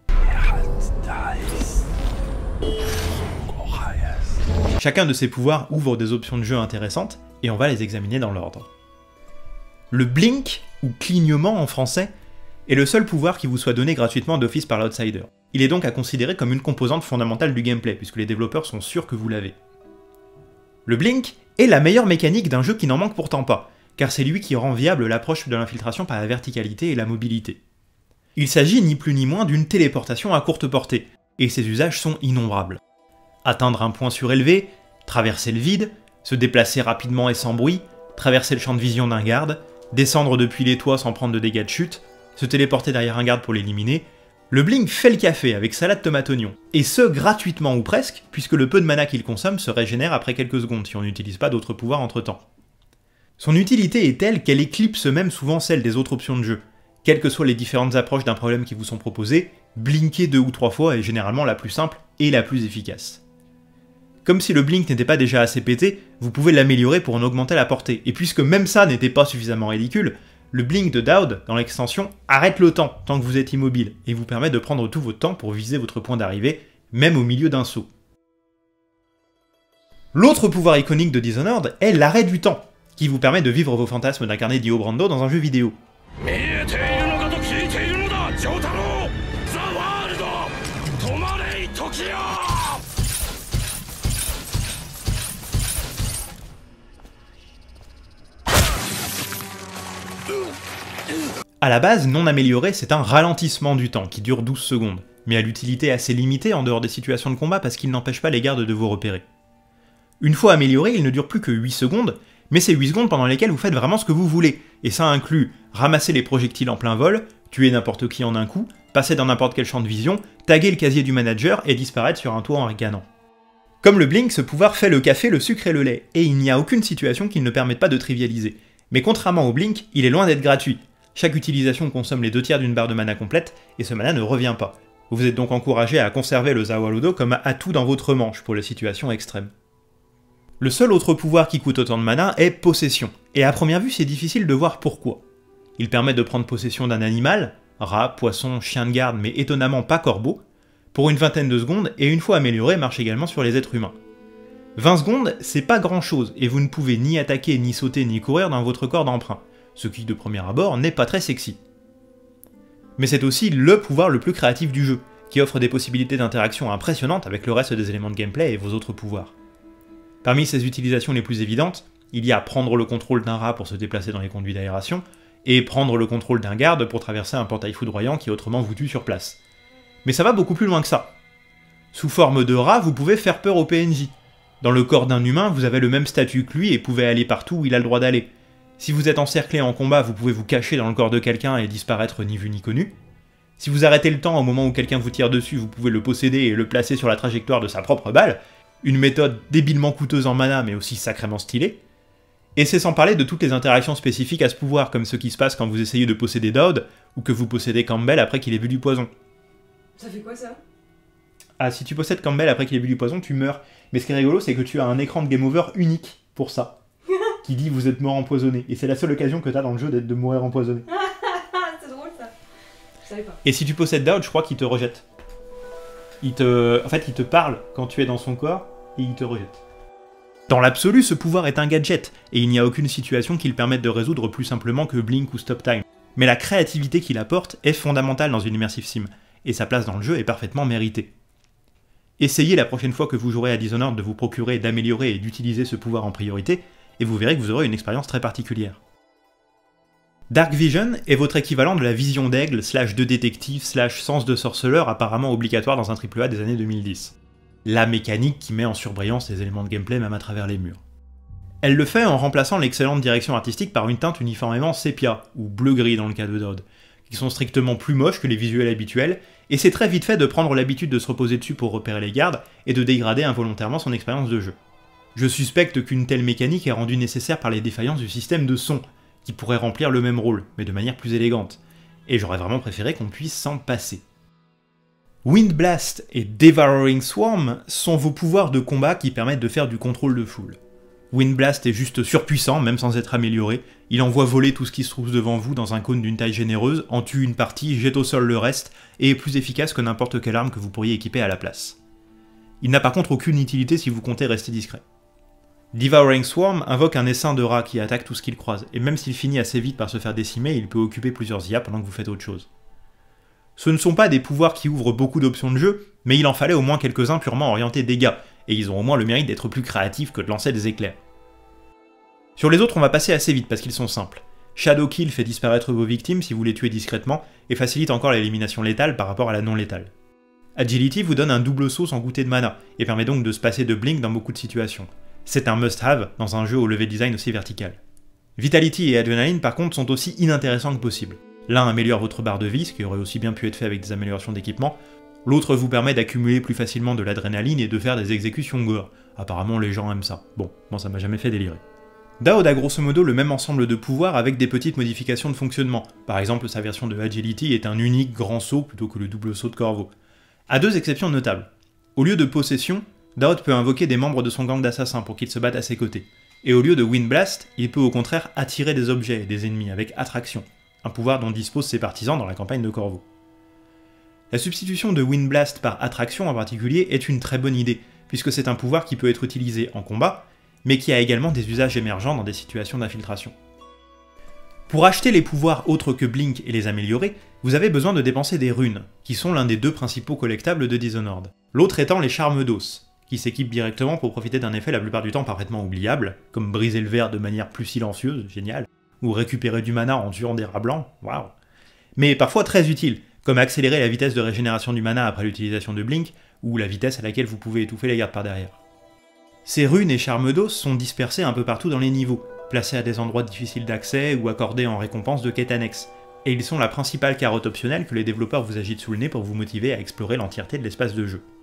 Speaker 1: Chacun de ces pouvoirs ouvre des options de jeu intéressantes, et on va les examiner dans l'ordre. Le blink, ou clignement en français, est le seul pouvoir qui vous soit donné gratuitement d'office par l'Outsider. Il est donc à considérer comme une composante fondamentale du gameplay, puisque les développeurs sont sûrs que vous l'avez. Le blink est la meilleure mécanique d'un jeu qui n'en manque pourtant pas, car c'est lui qui rend viable l'approche de l'infiltration par la verticalité et la mobilité. Il s'agit ni plus ni moins d'une téléportation à courte portée, et ses usages sont innombrables. Atteindre un point surélevé, traverser le vide, se déplacer rapidement et sans bruit, traverser le champ de vision d'un garde, descendre depuis les toits sans prendre de dégâts de chute, se téléporter derrière un garde pour l'éliminer, le blink fait le café avec salade tomate oignon, et ce gratuitement ou presque, puisque le peu de mana qu'il consomme se régénère après quelques secondes si on n'utilise pas d'autres pouvoirs entre temps. Son utilité est telle qu'elle éclipse même souvent celle des autres options de jeu. Quelles que soient les différentes approches d'un problème qui vous sont proposées, blinker deux ou trois fois est généralement la plus simple et la plus efficace. Comme si le blink n'était pas déjà assez pété, vous pouvez l'améliorer pour en augmenter la portée, et puisque même ça n'était pas suffisamment ridicule, le blink de Daud, dans l'extension, arrête le temps tant que vous êtes immobile, et vous permet de prendre tout votre temps pour viser votre point d'arrivée, même au milieu d'un saut. L'autre pouvoir iconique de Dishonored est l'arrêt du temps, qui vous permet de vivre vos fantasmes d'incarner Dio Brando dans un jeu vidéo. A la base, non amélioré, c'est un ralentissement du temps qui dure douze secondes, mais à l'utilité assez limitée en dehors des situations de combat parce qu'il n'empêche pas les gardes de vous repérer. Une fois amélioré, il ne dure plus que huit secondes, mais c'est huit secondes pendant lesquelles vous faites vraiment ce que vous voulez, et ça inclut ramasser les projectiles en plein vol, tuer n'importe qui en un coup, passer dans n'importe quel champ de vision, taguer le casier du manager et disparaître sur un toit en ricanant. Comme le blink, ce pouvoir fait le café, le sucre et le lait, et il n'y a aucune situation qu'il ne permette pas de trivialiser. Mais contrairement au blink, il est loin d'être gratuit. Chaque utilisation consomme les deux tiers d'une barre de mana complète, et ce mana ne revient pas. Vous êtes donc encouragé à conserver le Zawalodo comme atout dans votre manche pour les situations extrêmes. Le seul autre pouvoir qui coûte autant de mana est Possession, et à première vue c'est difficile de voir pourquoi. Il permet de prendre possession d'un animal, rat, poisson, chien de garde, mais étonnamment pas corbeau, pour une vingtaine de secondes, et une fois amélioré marche également sur les êtres humains. vingt secondes, c'est pas grand chose, et vous ne pouvez ni attaquer, ni sauter, ni courir dans votre corps d'emprunt, ce qui de premier abord n'est pas très sexy. Mais c'est aussi le pouvoir le plus créatif du jeu, qui offre des possibilités d'interaction impressionnantes avec le reste des éléments de gameplay et vos autres pouvoirs. Parmi ses utilisations les plus évidentes, il y a prendre le contrôle d'un rat pour se déplacer dans les conduits d'aération, et prendre le contrôle d'un garde pour traverser un portail foudroyant qui autrement vous tue sur place. Mais ça va beaucoup plus loin que ça. Sous forme de rat, vous pouvez faire peur au P N J. Dans le corps d'un humain, vous avez le même statut que lui et pouvez aller partout où il a le droit d'aller. Si vous êtes encerclé en combat, vous pouvez vous cacher dans le corps de quelqu'un et disparaître ni vu ni connu. Si vous arrêtez le temps au moment où quelqu'un vous tire dessus, vous pouvez le posséder et le placer sur la trajectoire de sa propre balle, une méthode débilement coûteuse en mana mais aussi sacrément stylée. Et c'est sans parler de toutes les interactions spécifiques à ce pouvoir, comme ce qui se passe quand vous essayez de posséder Daud, ou que vous possédez Campbell après qu'il ait bu du poison.
Speaker 3: Ça fait quoi ça?
Speaker 1: Ah, si tu possèdes Campbell après qu'il ait bu du poison, tu meurs. Mais ce qui est rigolo, c'est que tu as un écran de game over unique pour ça, qui dit vous êtes mort empoisonné. Et c'est la seule occasion que tu as dans le jeu d'être de mourir empoisonné.
Speaker 3: C'est drôle ça. Je savais pas.
Speaker 1: Et si tu possèdes Daud, je crois qu'il te rejette. Il te... En fait, il te parle quand tu es dans son corps, et il te rejette. Dans l'absolu, ce pouvoir est un gadget, et il n'y a aucune situation qui le permette de résoudre plus simplement que Blink ou Stop Time. Mais la créativité qu'il apporte est fondamentale dans une immersive sim, et sa place dans le jeu est parfaitement méritée. Essayez la prochaine fois que vous jouerez à Dishonored de vous procurer, d'améliorer et d'utiliser ce pouvoir en priorité, et vous verrez que vous aurez une expérience très particulière. Dark Vision est votre équivalent de la vision d'aigle slash de détective slash sens de sorceleur apparemment obligatoire dans un triple A des années deux mille dix. La mécanique qui met en surbrillance les éléments de gameplay même à travers les murs. Elle le fait en remplaçant l'excellente direction artistique par une teinte uniformément sépia, ou bleu-gris dans le cas de Daud, qui sont strictement plus moches que les visuels habituels, et c'est très vite fait de prendre l'habitude de se reposer dessus pour repérer les gardes, et de dégrader involontairement son expérience de jeu. Je suspecte qu'une telle mécanique est rendue nécessaire par les défaillances du système de son, qui pourrait remplir le même rôle, mais de manière plus élégante, et j'aurais vraiment préféré qu'on puisse s'en passer. Wind Blast et Devouring Swarm sont vos pouvoirs de combat qui permettent de faire du contrôle de foule. Wind Blast est juste surpuissant, même sans être amélioré, il envoie voler tout ce qui se trouve devant vous dans un cône d'une taille généreuse, en tue une partie, jette au sol le reste, et est plus efficace que n'importe quelle arme que vous pourriez équiper à la place. Il n'a par contre aucune utilité si vous comptez rester discret. Devouring Swarm invoque un essaim de rats qui attaque tout ce qu'il croise, et même s'il finit assez vite par se faire décimer, il peut occuper plusieurs I A pendant que vous faites autre chose. Ce ne sont pas des pouvoirs qui ouvrent beaucoup d'options de jeu, mais il en fallait au moins quelques-uns purement orientés dégâts, et ils ont au moins le mérite d'être plus créatifs que de lancer des éclairs. Sur les autres, on va passer assez vite parce qu'ils sont simples. Shadow Kill fait disparaître vos victimes si vous les tuez discrètement, et facilite encore l'élimination létale par rapport à la non létale. Agility vous donne un double saut sans goûter de mana, et permet donc de se passer de blink dans beaucoup de situations. C'est un must-have dans un jeu au level design aussi vertical. Vitality et Adrenaline par contre sont aussi inintéressants que possible. L'un améliore votre barre de vie, ce qui aurait aussi bien pu être fait avec des améliorations d'équipement, l'autre vous permet d'accumuler plus facilement de l'adrénaline et de faire des exécutions gore. Apparemment les gens aiment ça. Bon, moi ça m'a jamais fait délirer. Daud a grosso modo le même ensemble de pouvoirs avec des petites modifications de fonctionnement. Par exemple, sa version de Agility est un unique grand saut plutôt que le double saut de Corvo. À deux exceptions notables. Au lieu de possession, Daud peut invoquer des membres de son gang d'assassins pour qu'ils se battent à ses côtés. Et au lieu de Wind Blast, il peut au contraire attirer des objets et des ennemis avec attraction, un pouvoir dont disposent ses partisans dans la campagne de Corvo. La substitution de Wind Blast par attraction en particulier est une très bonne idée, puisque c'est un pouvoir qui peut être utilisé en combat, mais qui a également des usages émergents dans des situations d'infiltration. Pour acheter les pouvoirs autres que Blink et les améliorer, vous avez besoin de dépenser des runes, qui sont l'un des deux principaux collectables de Dishonored. L'autre étant les charmes d'os, qui s'équipent directement pour profiter d'un effet la plupart du temps parfaitement oubliable, comme briser le verre de manière plus silencieuse, génial, ou récupérer du mana en tuant des rats blancs, waouh. Mais parfois très utile, comme accélérer la vitesse de régénération du mana après l'utilisation de Blink, ou la vitesse à laquelle vous pouvez étouffer les gardes par derrière. Ces runes et charmes d'os sont dispersés un peu partout dans les niveaux, placés à des endroits difficiles d'accès ou accordés en récompense de quêtes annexes, et ils sont la principale carotte optionnelle que les développeurs vous agitent sous le nez pour vous motiver à explorer l'entièreté de l'espace de jeu.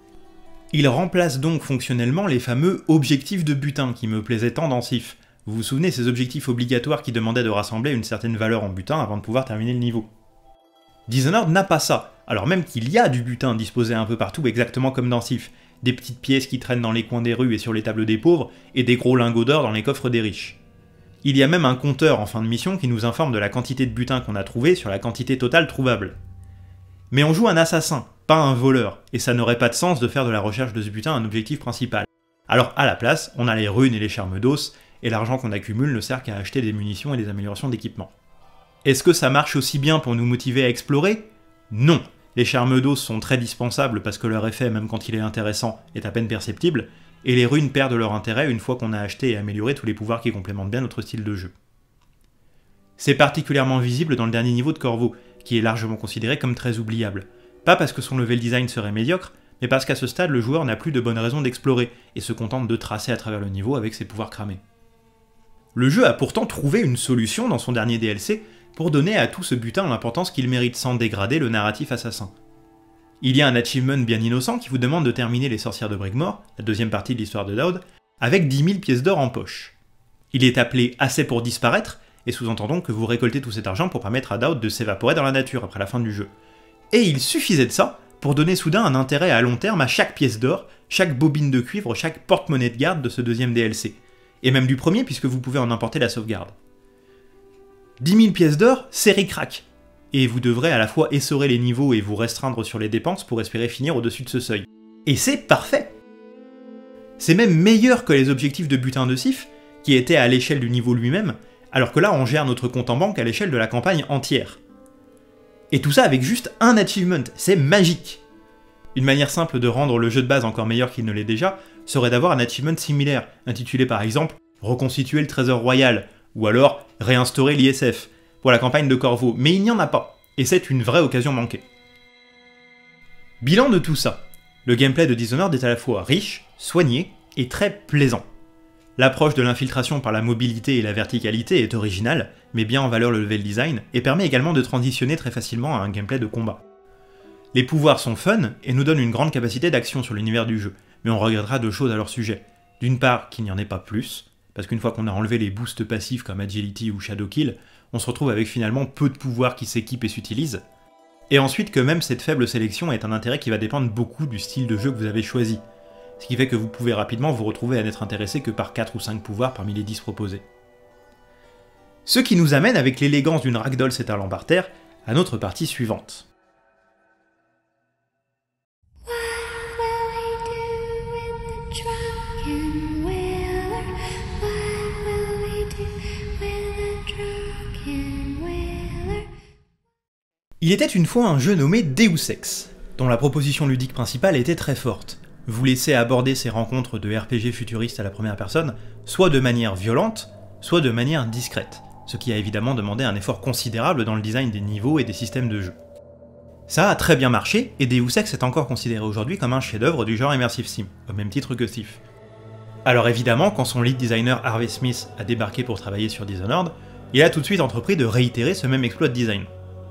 Speaker 1: Ils remplacent donc fonctionnellement les fameux objectifs de butin qui me plaisaient tant dans Sif. Vous vous souvenez, ces objectifs obligatoires qui demandaient de rassembler une certaine valeur en butin avant de pouvoir terminer le niveau. Dishonored n'a pas ça, alors même qu'il y a du butin disposé un peu partout exactement comme dans Sif, des petites pièces qui traînent dans les coins des rues et sur les tables des pauvres, et des gros lingots d'or dans les coffres des riches. Il y a même un compteur en fin de mission qui nous informe de la quantité de butin qu'on a trouvé sur la quantité totale trouvable. Mais on joue un assassin, pas un voleur, et ça n'aurait pas de sens de faire de la recherche de ce butin un objectif principal. Alors à la place, on a les runes et les charmes d'os, et l'argent qu'on accumule ne sert qu'à acheter des munitions et des améliorations d'équipement. Est-ce que ça marche aussi bien pour nous motiver à explorer? Non, les charmes d'os sont très dispensables parce que leur effet, même quand il est intéressant, est à peine perceptible, et les runes perdent leur intérêt une fois qu'on a acheté et amélioré tous les pouvoirs qui complémentent bien notre style de jeu. C'est particulièrement visible dans le dernier niveau de Corvo, qui est largement considéré comme très oubliable. Pas parce que son level design serait médiocre, mais parce qu'à ce stade, le joueur n'a plus de bonnes raisons d'explorer, et se contente de tracer à travers le niveau avec ses pouvoirs cramés. Le jeu a pourtant trouvé une solution dans son dernier D L C pour donner à tout ce butin l'importance qu'il mérite sans dégrader le narratif assassin. Il y a un achievement bien innocent qui vous demande de terminer les sorcières de Brigmore, la deuxième partie de l'histoire de Daud, avec dix mille pièces d'or en poche. Il est appelé assez pour disparaître, et sous-entendons que vous récoltez tout cet argent pour permettre à Daud de s'évaporer dans la nature après la fin du jeu. Et il suffisait de ça pour donner soudain un intérêt à long terme à chaque pièce d'or, chaque bobine de cuivre, chaque porte-monnaie de garde de ce deuxième D L C. Et même du premier puisque vous pouvez en importer la sauvegarde. dix mille pièces d'or, c'est ric-rac. Et vous devrez à la fois essorer les niveaux et vous restreindre sur les dépenses pour espérer finir au-dessus de ce seuil. Et c'est parfait! C'est même meilleur que les objectifs de butin de Sif, qui étaient à l'échelle du niveau lui-même, alors que là on gère notre compte en banque à l'échelle de la campagne entière. Et tout ça avec juste un achievement, c'est magique! Une manière simple de rendre le jeu de base encore meilleur qu'il ne l'est déjà, serait d'avoir un achievement similaire, intitulé par exemple « Reconstituer le trésor royal » ou alors « Réinstaurer l'I S F » pour la campagne de Corvo, mais il n'y en a pas, et c'est une vraie occasion manquée. Bilan de tout ça, le gameplay de Dishonored est à la fois riche, soigné et très plaisant. L'approche de l'infiltration par la mobilité et la verticalité est originale, met bien en valeur le level design, et permet également de transitionner très facilement à un gameplay de combat. Les pouvoirs sont fun, et nous donnent une grande capacité d'action sur l'univers du jeu, mais on regrettera deux choses à leur sujet. D'une part, qu'il n'y en ait pas plus, parce qu'une fois qu'on a enlevé les boosts passifs comme Agility ou Shadow Kill, on se retrouve avec finalement peu de pouvoirs qui s'équipent et s'utilisent. Et ensuite que même cette faible sélection est un intérêt qui va dépendre beaucoup du style de jeu que vous avez choisi, ce qui fait que vous pouvez rapidement vous retrouver à n'être intéressé que par quatre ou cinq pouvoirs parmi les dix proposés. Ce qui nous amène avec l'élégance d'une ragdoll s'étalant par terre à notre partie suivante. Il était une fois un jeu nommé Deus Ex, dont la proposition ludique principale était très forte. Vous laissez aborder ces rencontres de R P G futuristes à la première personne, soit de manière violente, soit de manière discrète, ce qui a évidemment demandé un effort considérable dans le design des niveaux et des systèmes de jeu. Ça a très bien marché, et Deus Ex est encore considéré aujourd'hui comme un chef-d'œuvre du genre Immersive Sim, au même titre que Thief. Alors évidemment, quand son lead designer Harvey Smith a débarqué pour travailler sur Dishonored, il a tout de suite entrepris de réitérer ce même exploit de design.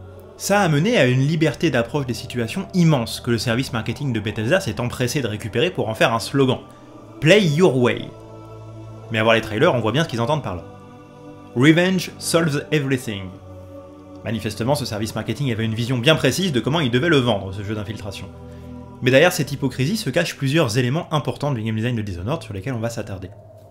Speaker 1: Ça a mené à une liberté d'approche des situations immense que le service marketing de Bethesda s'est empressé de récupérer pour en faire un slogan. Play your way. Mais à voir les trailers, on voit bien ce qu'ils entendent par là. Revenge solves everything. Manifestement, ce service marketing avait une vision bien précise de comment il devait le vendre, ce jeu d'infiltration. Mais derrière cette hypocrisie se cachent plusieurs éléments importants du game design de Dishonored sur lesquels on va s'attarder.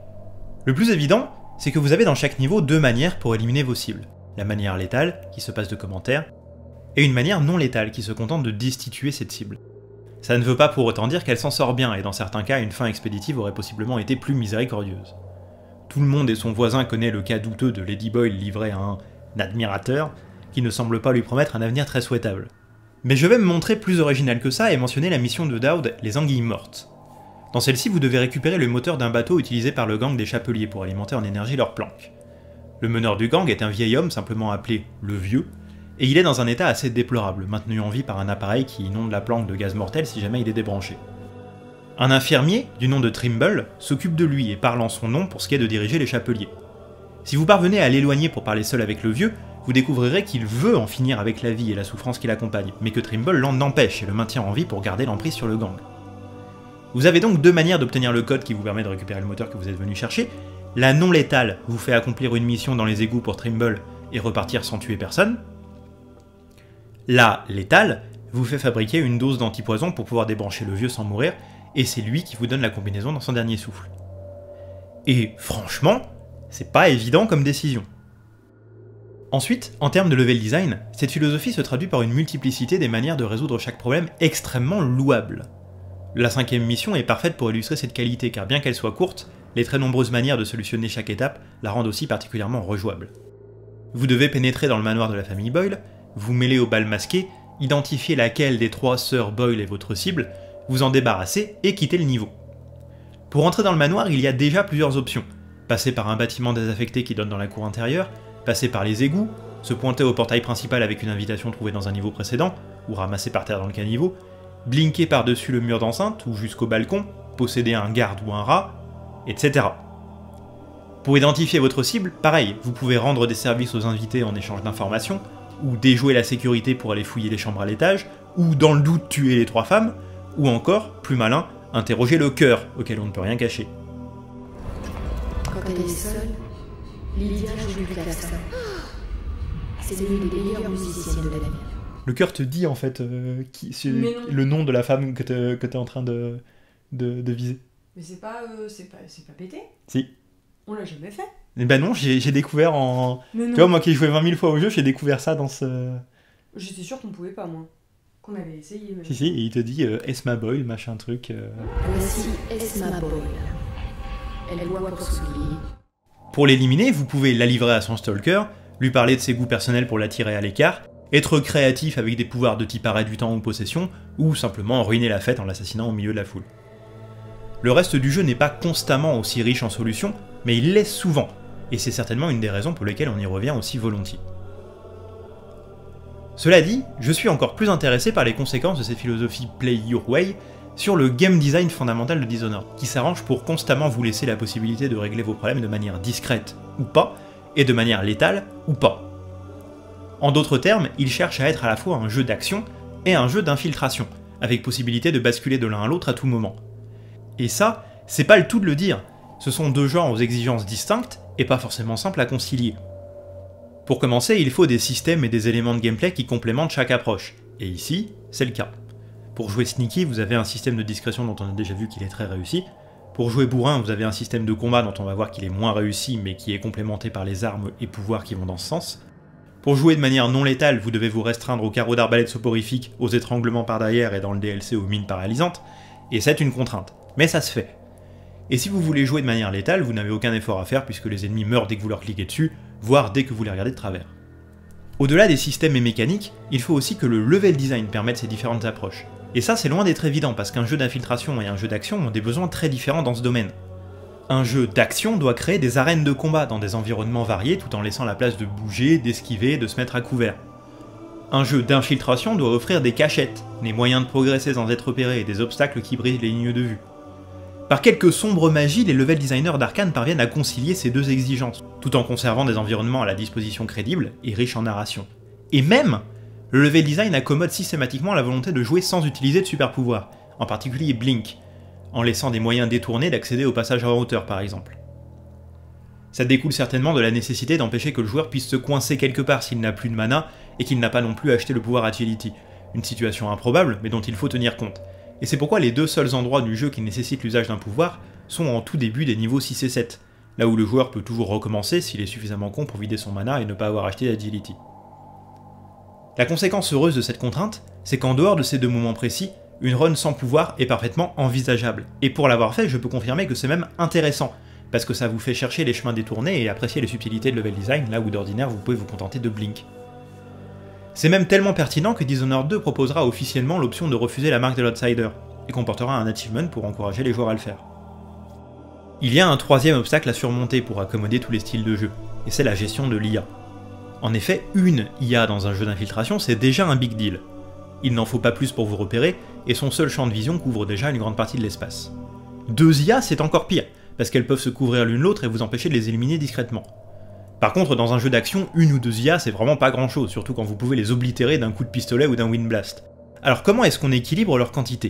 Speaker 1: Le plus évident, c'est que vous avez dans chaque niveau deux manières pour éliminer vos cibles. La manière létale, qui se passe de commentaires, et une manière non létale qui se contente de destituer cette cible. Ça ne veut pas pour autant dire qu'elle s'en sort bien, et dans certains cas, une fin expéditive aurait possiblement été plus miséricordieuse. Tout le monde et son voisin connaît le cas douteux de Lady Boyle livré à un admirateur, qui ne semble pas lui promettre un avenir très souhaitable. Mais je vais me montrer plus original que ça et mentionner la mission de Daud, les Anguilles Mortes. Dans celle-ci, vous devez récupérer le moteur d'un bateau utilisé par le gang des Chapeliers pour alimenter en énergie leur planque. Le meneur du gang est un vieil homme simplement appelé le Vieux, et il est dans un état assez déplorable, maintenu en vie par un appareil qui inonde la planque de gaz mortel si jamais il est débranché. Un infirmier, du nom de Trimble, s'occupe de lui et parle en son nom pour ce qui est de diriger les Chapeliers. Si vous parvenez à l'éloigner pour parler seul avec le Vieux, vous découvrirez qu'il veut en finir avec la vie et la souffrance qui l'accompagne, mais que Trimble l'en empêche et le maintient en vie pour garder l'emprise sur le gang. Vous avez donc deux manières d'obtenir le code qui vous permet de récupérer le moteur que vous êtes venu chercher. La non létale vous fait accomplir une mission dans les égouts pour Trimble et repartir sans tuer personne. La létale vous fait fabriquer une dose d'antipoison pour pouvoir débrancher le Vieux sans mourir, et c'est lui qui vous donne la combinaison dans son dernier souffle. Et franchement, c'est pas évident comme décision. Ensuite, en termes de level design, cette philosophie se traduit par une multiplicité des manières de résoudre chaque problème extrêmement louable. La cinquième mission est parfaite pour illustrer cette qualité, car bien qu'elle soit courte, les très nombreuses manières de solutionner chaque étape la rendent aussi particulièrement rejouable. Vous devez pénétrer dans le manoir de la famille Boyle, vous mêler au bal masqué, identifier laquelle des trois sœurs Boyle est votre cible, vous en débarrasser et quitter le niveau. Pour entrer dans le manoir, il y a déjà plusieurs options. Passer par un bâtiment désaffecté qui donne dans la cour intérieure, passer par les égouts, se pointer au portail principal avec une invitation trouvée dans un niveau précédent, ou ramassée par terre dans le caniveau, blinker par-dessus le mur d'enceinte ou jusqu'au balcon, posséder un garde ou un rat, et cetera. Pour identifier votre cible, pareil, vous pouvez rendre des services aux invités en échange d'informations, ou déjouer la sécurité pour aller fouiller les chambres à l'étage, ou dans le doute tuer les trois femmes, ou encore, plus malin, interroger le cœur, auquel on ne peut rien cacher.
Speaker 8: Quand elle est seule, Lydia joue du clavecin. C'est l'une des meilleures musiciennes de la ville.
Speaker 1: Le cœur te dit en fait euh, qui, le nom de la femme que tu es en train de, de, de viser.
Speaker 3: Mais c'est pas, euh, c'est pas, c'est pas pété.
Speaker 1: Si.
Speaker 3: On l'a jamais fait.
Speaker 1: Eh ben non, j'ai découvert en... Tu vois, moi qui ai joué vingt mille fois au jeu, j'ai découvert ça dans ce...
Speaker 3: J'étais sûre qu'on pouvait pas, moi. Qu'on avait essayé. Même.
Speaker 1: Si, si, et il te dit euh, Esma Boyle, machin truc. Euh...
Speaker 8: Voici Esma Boyle. Elle doit pour s'oublier.
Speaker 1: Pour l'éliminer, vous pouvez la livrer à son stalker, lui parler de ses goûts personnels pour l'attirer à l'écart, être créatif avec des pouvoirs de type arrêt du temps ou possession, ou simplement ruiner la fête en l'assassinant au milieu de la foule. Le reste du jeu n'est pas constamment aussi riche en solutions, mais il l'est souvent, et c'est certainement une des raisons pour lesquelles on y revient aussi volontiers. Cela dit, je suis encore plus intéressé par les conséquences de cette philosophie Play Your Way sur le game design fondamental de Dishonored, qui s'arrange pour constamment vous laisser la possibilité de régler vos problèmes de manière discrète ou pas, et de manière létale ou pas. En d'autres termes, il cherche à être à la fois un jeu d'action et un jeu d'infiltration, avec possibilité de basculer de l'un à l'autre à tout moment. Et ça, c'est pas le tout de le dire, ce sont deux genres aux exigences distinctes et pas forcément simples à concilier. Pour commencer, il faut des systèmes et des éléments de gameplay qui complémentent chaque approche, et ici, c'est le cas. Pour jouer Sneaky, vous avez un système de discrétion dont on a déjà vu qu'il est très réussi. Pour jouer Bourrin, vous avez un système de combat dont on va voir qu'il est moins réussi, mais qui est complémenté par les armes et pouvoirs qui vont dans ce sens. Pour jouer de manière non létale, vous devez vous restreindre aux carreaux d'arbalète soporifiques, aux étranglements par derrière et dans le D L C aux mines paralysantes, et c'est une contrainte, mais ça se fait. Et si vous voulez jouer de manière létale, vous n'avez aucun effort à faire puisque les ennemis meurent dès que vous leur cliquez dessus, voire dès que vous les regardez de travers. Au-delà des systèmes et mécaniques, il faut aussi que le level design permette ces différentes approches. Et ça, c'est loin d'être évident parce qu'un jeu d'infiltration et un jeu d'action ont des besoins très différents dans ce domaine. Un jeu d'action doit créer des arènes de combat dans des environnements variés tout en laissant la place de bouger, d'esquiver, de se mettre à couvert. Un jeu d'infiltration doit offrir des cachettes, des moyens de progresser sans être repéré et des obstacles qui brisent les lignes de vue. Par quelques sombres magies, les level designers d'Arkane parviennent à concilier ces deux exigences, tout en conservant des environnements à la disposition crédible et riches en narration. Et même, le level design accommode systématiquement la volonté de jouer sans utiliser de super pouvoirs, en particulier Blink, en laissant des moyens détournés d'accéder au passage en hauteur par exemple. Ça découle certainement de la nécessité d'empêcher que le joueur puisse se coincer quelque part s'il n'a plus de mana et qu'il n'a pas non plus acheté le pouvoir Agility, une situation improbable mais dont il faut tenir compte. Et c'est pourquoi les deux seuls endroits du jeu qui nécessitent l'usage d'un pouvoir sont en tout début des niveaux six et sept, là où le joueur peut toujours recommencer s'il est suffisamment con pour vider son mana et ne pas avoir acheté l'Agility. La conséquence heureuse de cette contrainte, c'est qu'en dehors de ces deux moments précis, une run sans pouvoir est parfaitement envisageable. Et pour l'avoir fait, je peux confirmer que c'est même intéressant, parce que ça vous fait chercher les chemins détournés et apprécier les subtilités de level design, là où d'ordinaire vous pouvez vous contenter de Blink. C'est même tellement pertinent que Dishonored deux proposera officiellement l'option de refuser la marque de l'Outsider, et comportera un achievement pour encourager les joueurs à le faire. Il y a un troisième obstacle à surmonter pour accommoder tous les styles de jeu, et c'est la gestion de l'I A. En effet, une I A dans un jeu d'infiltration, c'est déjà un big deal. Il n'en faut pas plus pour vous repérer, et son seul champ de vision couvre déjà une grande partie de l'espace. Deux I A, c'est encore pire, parce qu'elles peuvent se couvrir l'une l'autre et vous empêcher de les éliminer discrètement. Par contre, dans un jeu d'action, une ou deux I A, c'est vraiment pas grand chose, surtout quand vous pouvez les oblitérer d'un coup de pistolet ou d'un wind blast. Alors comment est-ce qu'on équilibre leur quantité?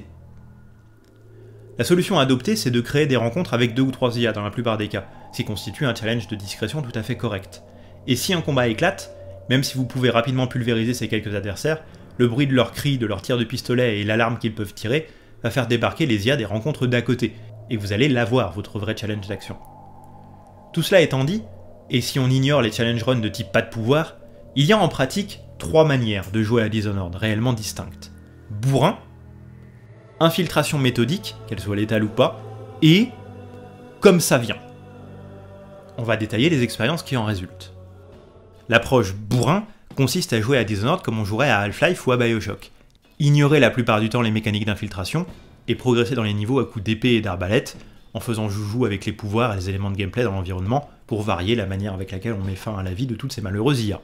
Speaker 1: La solution adoptée, c'est de créer des rencontres avec deux ou trois I A dans la plupart des cas, ce qui constitue un challenge de discrétion tout à fait correct. Et si un combat éclate, même si vous pouvez rapidement pulvériser ces quelques adversaires, le bruit de leurs cris, de leurs tirs de pistolet et l'alarme qu'ils peuvent tirer va faire débarquer les I A des rencontres d'à côté, et vous allez l'avoir, votre vrai challenge d'action. Tout cela étant dit, et si on ignore les challenge runs de type pas de pouvoir, il y a en pratique trois manières de jouer à Dishonored réellement distinctes. Bourrin, infiltration méthodique, qu'elle soit létale ou pas, et comme ça vient. On va détailler les expériences qui en résultent. L'approche bourrin consiste à jouer à Dishonored comme on jouerait à Half-Life ou à Bioshock. Ignorer la plupart du temps les mécaniques d'infiltration, et progresser dans les niveaux à coups d'épée et d'arbalète, en faisant joujou avec les pouvoirs et les éléments de gameplay dans l'environnement pour varier la manière avec laquelle on met fin à la vie de toutes ces malheureuses I A.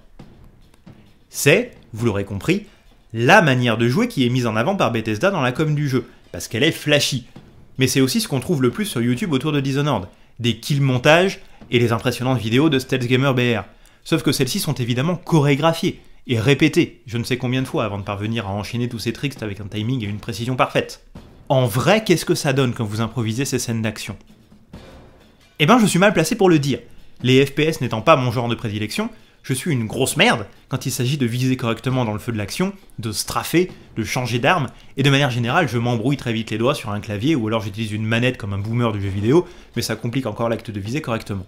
Speaker 1: C'est, vous l'aurez compris, la manière de jouer qui est mise en avant par Bethesda dans la com du jeu, parce qu'elle est flashy. Mais c'est aussi ce qu'on trouve le plus sur YouTube autour de Dishonored, des kill montages et les impressionnantes vidéos de Stealth Gamer B R. Sauf que celles-ci sont évidemment chorégraphiées et répétées, je ne sais combien de fois avant de parvenir à enchaîner tous ces tricks avec un timing et une précision parfaite. En vrai, qu'est-ce que ça donne quand vous improvisez ces scènes d'action? Eh ben, je suis mal placé pour le dire. Les F P S n'étant pas mon genre de prédilection, je suis une grosse merde quand il s'agit de viser correctement dans le feu de l'action, de straffer, de changer d'arme, et de manière générale, je m'embrouille très vite les doigts sur un clavier ou alors j'utilise une manette comme un boomer du jeu vidéo, mais ça complique encore l'acte de viser correctement.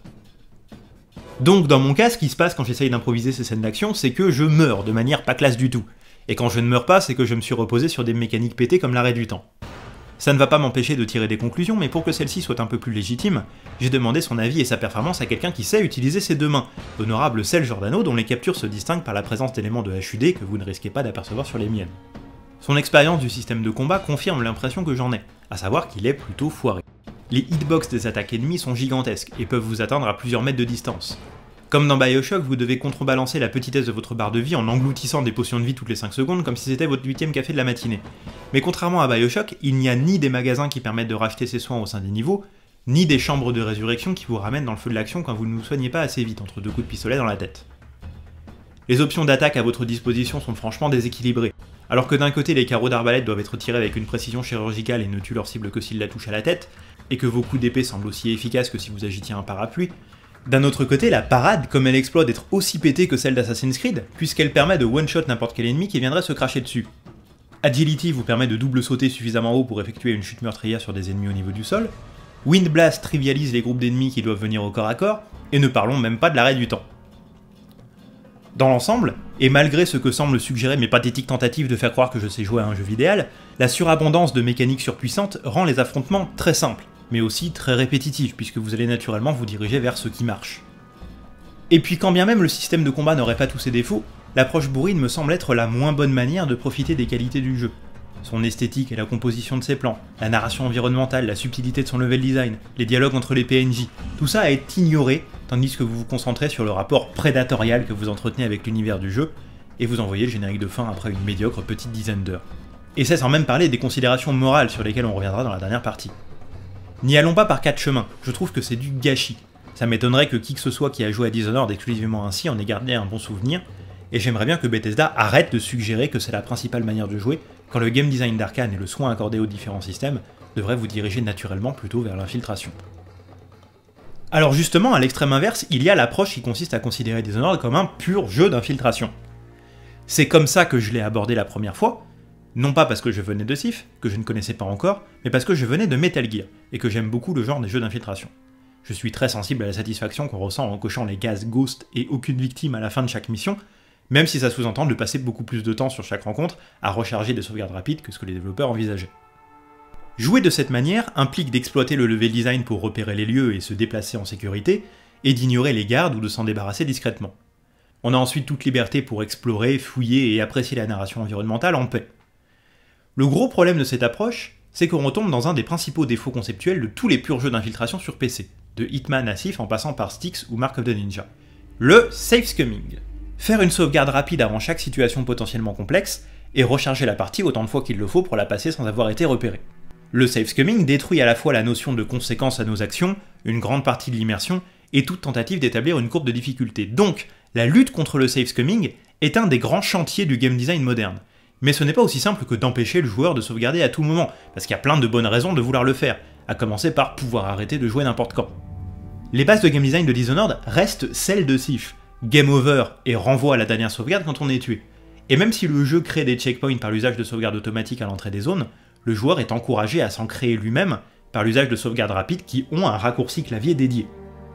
Speaker 1: Donc dans mon cas, ce qui se passe quand j'essaye d'improviser ces scènes d'action, c'est que je meurs de manière pas classe du tout. Et quand je ne meurs pas, c'est que je me suis reposé sur des mécaniques pétées comme l'arrêt du temps. Ça ne va pas m'empêcher de tirer des conclusions, mais pour que celle-ci soit un peu plus légitime, j'ai demandé son avis et sa performance à quelqu'un qui sait utiliser ses deux mains, l'honorable Cell Giordano, dont les captures se distinguent par la présence d'éléments de H U D que vous ne risquez pas d'apercevoir sur les miennes. Son expérience du système de combat confirme l'impression que j'en ai, à savoir qu'il est plutôt foiré. Les hitbox des attaques ennemies sont gigantesques et peuvent vous atteindre à plusieurs mètres de distance. Comme dans Bioshock, vous devez contrebalancer la petitesse de votre barre de vie en engloutissant des potions de vie toutes les cinq secondes comme si c'était votre huitième café de la matinée. Mais contrairement à Bioshock, il n'y a ni des magasins qui permettent de racheter ses soins au sein des niveaux, ni des chambres de résurrection qui vous ramènent dans le feu de l'action quand vous ne vous soignez pas assez vite entre deux coups de pistolet dans la tête. Les options d'attaque à votre disposition sont franchement déséquilibrées. Alors que d'un côté les carreaux d'arbalète doivent être tirés avec une précision chirurgicale et ne tuent leur cible que s'ils la touchent à la tête, et que vos coups d'épée semblent aussi efficaces que si vous agitiez un parapluie, d'un autre côté, la parade, comme elle exploite d'être aussi pétée que celle d'Assassin's Creed, puisqu'elle permet de one-shot n'importe quel ennemi qui viendrait se cracher dessus. Agility vous permet de double sauter suffisamment haut pour effectuer une chute meurtrière sur des ennemis au niveau du sol, Wind Blast trivialise les groupes d'ennemis qui doivent venir au corps à corps, et ne parlons même pas de l'arrêt du temps. Dans l'ensemble, et malgré ce que semblent suggérer mes pathétiques tentatives de faire croire que je sais jouer à un jeu vidéal, la surabondance de mécaniques surpuissantes rend les affrontements très simples, mais aussi très répétitif, puisque vous allez naturellement vous diriger vers ce qui marche. Et puis quand bien même le système de combat n'aurait pas tous ses défauts, l'approche bourrine me semble être la moins bonne manière de profiter des qualités du jeu. Son esthétique et la composition de ses plans, la narration environnementale, la subtilité de son level design, les dialogues entre les P N J, tout ça est ignoré, tandis que vous vous concentrez sur le rapport prédatorial que vous entretenez avec l'univers du jeu, et vous envoyez le générique de fin après une médiocre petite dizaine d'heures. Et c'est sans même parler des considérations morales sur lesquelles on reviendra dans la dernière partie. N'y allons pas par quatre chemins, je trouve que c'est du gâchis. Ça m'étonnerait que qui que ce soit qui a joué à Dishonored exclusivement ainsi en ait gardé un bon souvenir, et j'aimerais bien que Bethesda arrête de suggérer que c'est la principale manière de jouer, quand le game design d'Arkane et le soin accordé aux différents systèmes devraient vous diriger naturellement plutôt vers l'infiltration. Alors justement, à l'extrême inverse, il y a l'approche qui consiste à considérer Dishonored comme un pur jeu d'infiltration. C'est comme ça que je l'ai abordé la première fois, non pas parce que je venais de Sif, que je ne connaissais pas encore, mais parce que je venais de Metal Gear, et que j'aime beaucoup le genre des jeux d'infiltration. Je suis très sensible à la satisfaction qu'on ressent en cochant les cases Ghost et aucune victime à la fin de chaque mission, même si ça sous-entend de passer beaucoup plus de temps sur chaque rencontre à recharger des sauvegardes rapides que ce que les développeurs envisageaient. Jouer de cette manière implique d'exploiter le level design pour repérer les lieux et se déplacer en sécurité, et d'ignorer les gardes ou de s'en débarrasser discrètement. On a ensuite toute liberté pour explorer, fouiller et apprécier la narration environnementale en paix. Le gros problème de cette approche, c'est qu'on retombe dans un des principaux défauts conceptuels de tous les purs jeux d'infiltration sur P C, de Hitman à Sif en passant par Styx ou Mark of the Ninja. Le safe scumming. Faire une sauvegarde rapide avant chaque situation potentiellement complexe, et recharger la partie autant de fois qu'il le faut pour la passer sans avoir été repéré. Le safe scumming détruit à la fois la notion de conséquence à nos actions, une grande partie de l'immersion, et toute tentative d'établir une courbe de difficulté. Donc, la lutte contre le safe scumming est un des grands chantiers du game design moderne. Mais ce n'est pas aussi simple que d'empêcher le joueur de sauvegarder à tout moment, parce qu'il y a plein de bonnes raisons de vouloir le faire, à commencer par pouvoir arrêter de jouer n'importe quand. Les bases de game design de Dishonored restent celles de Sif, game over et renvoi à la dernière sauvegarde quand on est tué. Et même si le jeu crée des checkpoints par l'usage de sauvegarde automatique à l'entrée des zones, le joueur est encouragé à s'en créer lui-même par l'usage de sauvegardes rapides qui ont un raccourci clavier dédié.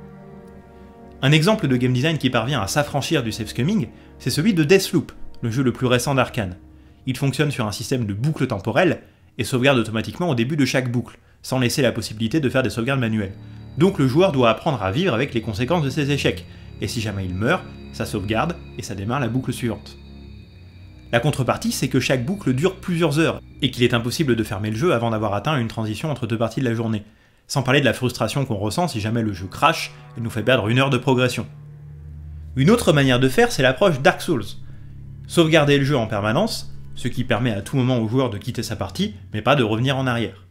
Speaker 1: Un exemple de game design qui parvient à s'affranchir du safe scumming, c'est celui de Deathloop, le jeu le plus récent d'Arkane. Il fonctionne sur un système de boucle temporelle et sauvegarde automatiquement au début de chaque boucle, sans laisser la possibilité de faire des sauvegardes manuelles. Donc le joueur doit apprendre à vivre avec les conséquences de ses échecs, et si jamais il meurt, ça sauvegarde, et ça démarre la boucle suivante. La contrepartie, c'est que chaque boucle dure plusieurs heures, et qu'il est impossible de fermer le jeu avant d'avoir atteint une transition entre deux parties de la journée, sans parler de la frustration qu'on ressent si jamais le jeu crash et nous fait perdre une heure de progression. Une autre manière de faire, c'est l'approche Dark Souls. Sauvegarder le jeu en permanence, ce qui permet à tout moment au joueur de quitter sa partie, mais pas de revenir en arrière.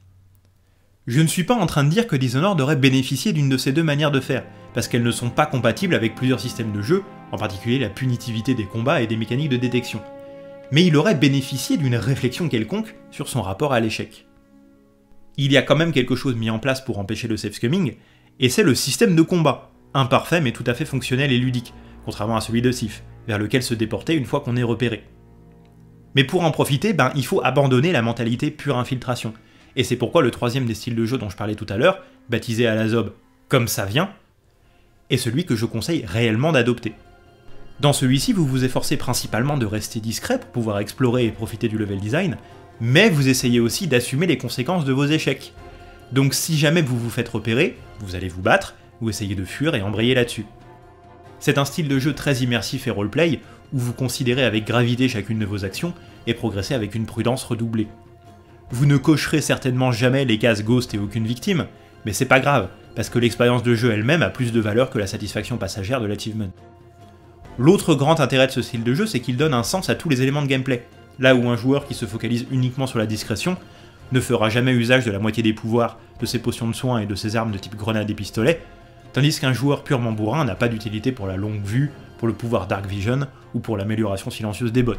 Speaker 1: Je ne suis pas en train de dire que Dishonored aurait bénéficié d'une de ces deux manières de faire, parce qu'elles ne sont pas compatibles avec plusieurs systèmes de jeu, en particulier la punitivité des combats et des mécaniques de détection. Mais il aurait bénéficié d'une réflexion quelconque sur son rapport à l'échec. Il y a quand même quelque chose mis en place pour empêcher le safe scumming, et c'est le système de combat, imparfait mais tout à fait fonctionnel et ludique, contrairement à celui de Sif, vers lequel se déporter une fois qu'on est repéré. Mais pour en profiter, ben, il faut abandonner la mentalité pure infiltration, et c'est pourquoi le troisième des styles de jeu dont je parlais tout à l'heure, baptisé à la zob comme ça vient, est celui que je conseille réellement d'adopter. Dans celui-ci, vous vous efforcez principalement de rester discret pour pouvoir explorer et profiter du level design, mais vous essayez aussi d'assumer les conséquences de vos échecs. Donc si jamais vous vous faites repérer, vous allez vous battre, ou essayer de fuir et embrayer là-dessus. C'est un style de jeu très immersif et roleplay, où vous considérez avec gravité chacune de vos actions, et progressez avec une prudence redoublée. Vous ne cocherez certainement jamais les cases Ghost et aucune victime, mais c'est pas grave, parce que l'expérience de jeu elle-même a plus de valeur que la satisfaction passagère de l'achievement. L'autre grand intérêt de ce style de jeu, c'est qu'il donne un sens à tous les éléments de gameplay, là où un joueur qui se focalise uniquement sur la discrétion ne fera jamais usage de la moitié des pouvoirs, de ses potions de soins et de ses armes de type grenade et pistolet, tandis qu'un joueur purement bourrin n'a pas d'utilité pour la longue vue, pour le pouvoir Dark Vision ou pour l'amélioration silencieuse des bots.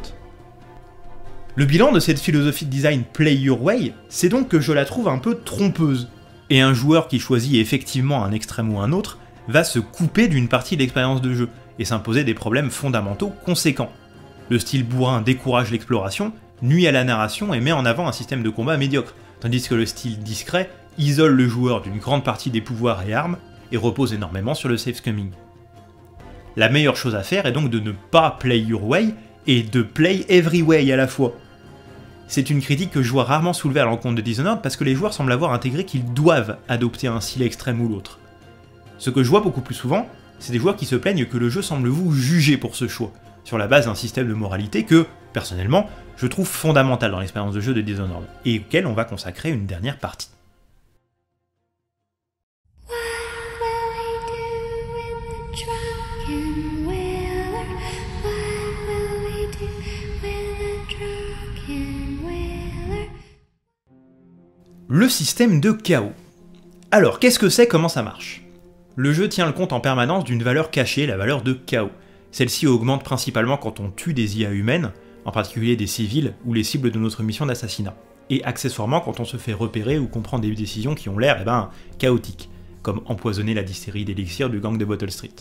Speaker 1: Le bilan de cette philosophie de design Play Your Way, c'est donc que je la trouve un peu trompeuse, et un joueur qui choisit effectivement un extrême ou un autre va se couper d'une partie de l'expérience de jeu, et s'imposer des problèmes fondamentaux conséquents. Le style bourrin décourage l'exploration, nuit à la narration et met en avant un système de combat médiocre, tandis que le style discret isole le joueur d'une grande partie des pouvoirs et armes, et repose énormément sur le safe scumming. La meilleure chose à faire est donc de ne pas play your way, et de play every way à la fois. C'est une critique que je vois rarement soulevée à l'encontre de Dishonored parce que les joueurs semblent avoir intégré qu'ils doivent adopter un style extrême ou l'autre. Ce que je vois beaucoup plus souvent, c'est des joueurs qui se plaignent que le jeu semble vous juger pour ce choix, sur la base d'un système de moralité que, personnellement, je trouve fondamental dans l'expérience de jeu de Dishonored, et auquel on va consacrer une dernière partie. Le système de chaos. Alors, qu'est-ce que c'est, comment ça marche? Le jeu tient le compte en permanence d'une valeur cachée, la valeur de chaos. Celle-ci augmente principalement quand on tue des I A humaines, en particulier des civils ou les cibles de notre mission d'assassinat, et accessoirement quand on se fait repérer ou qu'on prend des décisions qui ont l'air, eh ben, chaotiques, comme empoisonner la distillerie d'élixir du gang de Bottle Street.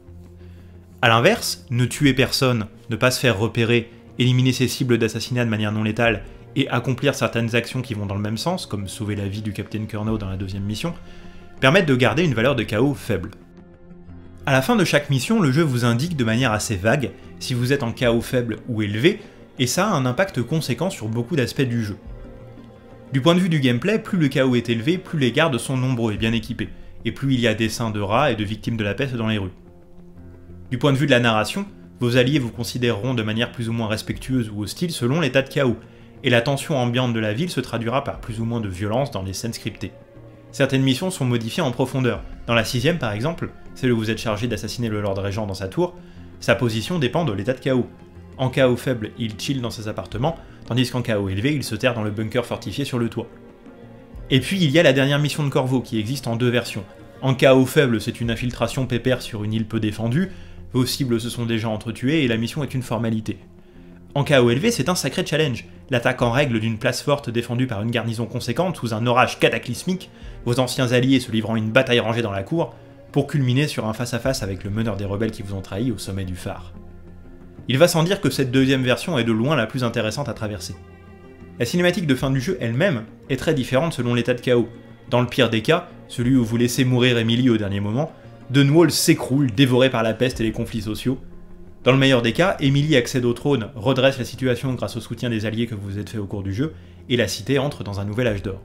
Speaker 1: A l'inverse, ne tuer personne, ne pas se faire repérer, éliminer ses cibles d'assassinat de manière non létale, et accomplir certaines actions qui vont dans le même sens, comme sauver la vie du Captain Curnow dans la deuxième mission, permettent de garder une valeur de chaos faible. A la fin de chaque mission, le jeu vous indique de manière assez vague si vous êtes en chaos faible ou élevé, et ça a un impact conséquent sur beaucoup d'aspects du jeu. Du point de vue du gameplay, plus le chaos est élevé, plus les gardes sont nombreux et bien équipés, et plus il y a d'essaims de rats et de victimes de la peste dans les rues. Du point de vue de la narration, vos alliés vous considéreront de manière plus ou moins respectueuse ou hostile selon l'état de chaos, et la tension ambiante de la ville se traduira par plus ou moins de violence dans les scènes scriptées. Certaines missions sont modifiées en profondeur. Dans la sixième par exemple, celle où vous êtes chargé d'assassiner le Lord Régent dans sa tour, sa position dépend de l'état de chaos. En chaos faible, il chill dans ses appartements, tandis qu'en chaos élevé, il se terre dans le bunker fortifié sur le toit. Et puis il y a la dernière mission de Corvo qui existe en deux versions. En chaos faible, c'est une infiltration pépère sur une île peu défendue, vos cibles se sont déjà entretuées et la mission est une formalité. En chaos élevé, c'est un sacré challenge. L'attaque en règle d'une place forte défendue par une garnison conséquente sous un orage cataclysmique, vos anciens alliés se livrant une bataille rangée dans la cour, pour culminer sur un face-à-face avec le meneur des rebelles qui vous ont trahi au sommet du phare. Il va sans dire que cette deuxième version est de loin la plus intéressante à traverser. La cinématique de fin du jeu elle-même est très différente selon l'état de chaos. Dans le pire des cas, celui où vous laissez mourir Emily au dernier moment, Dunwall s'écroule, dévoré par la peste et les conflits sociaux. Dans le meilleur des cas, Emily accède au trône, redresse la situation grâce au soutien des alliés que vous vous êtes fait au cours du jeu, et la cité entre dans un nouvel âge d'or.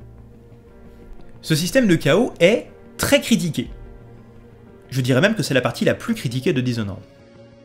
Speaker 1: Ce système de chaos est très critiqué. Je dirais même que c'est la partie la plus critiquée de Dishonored.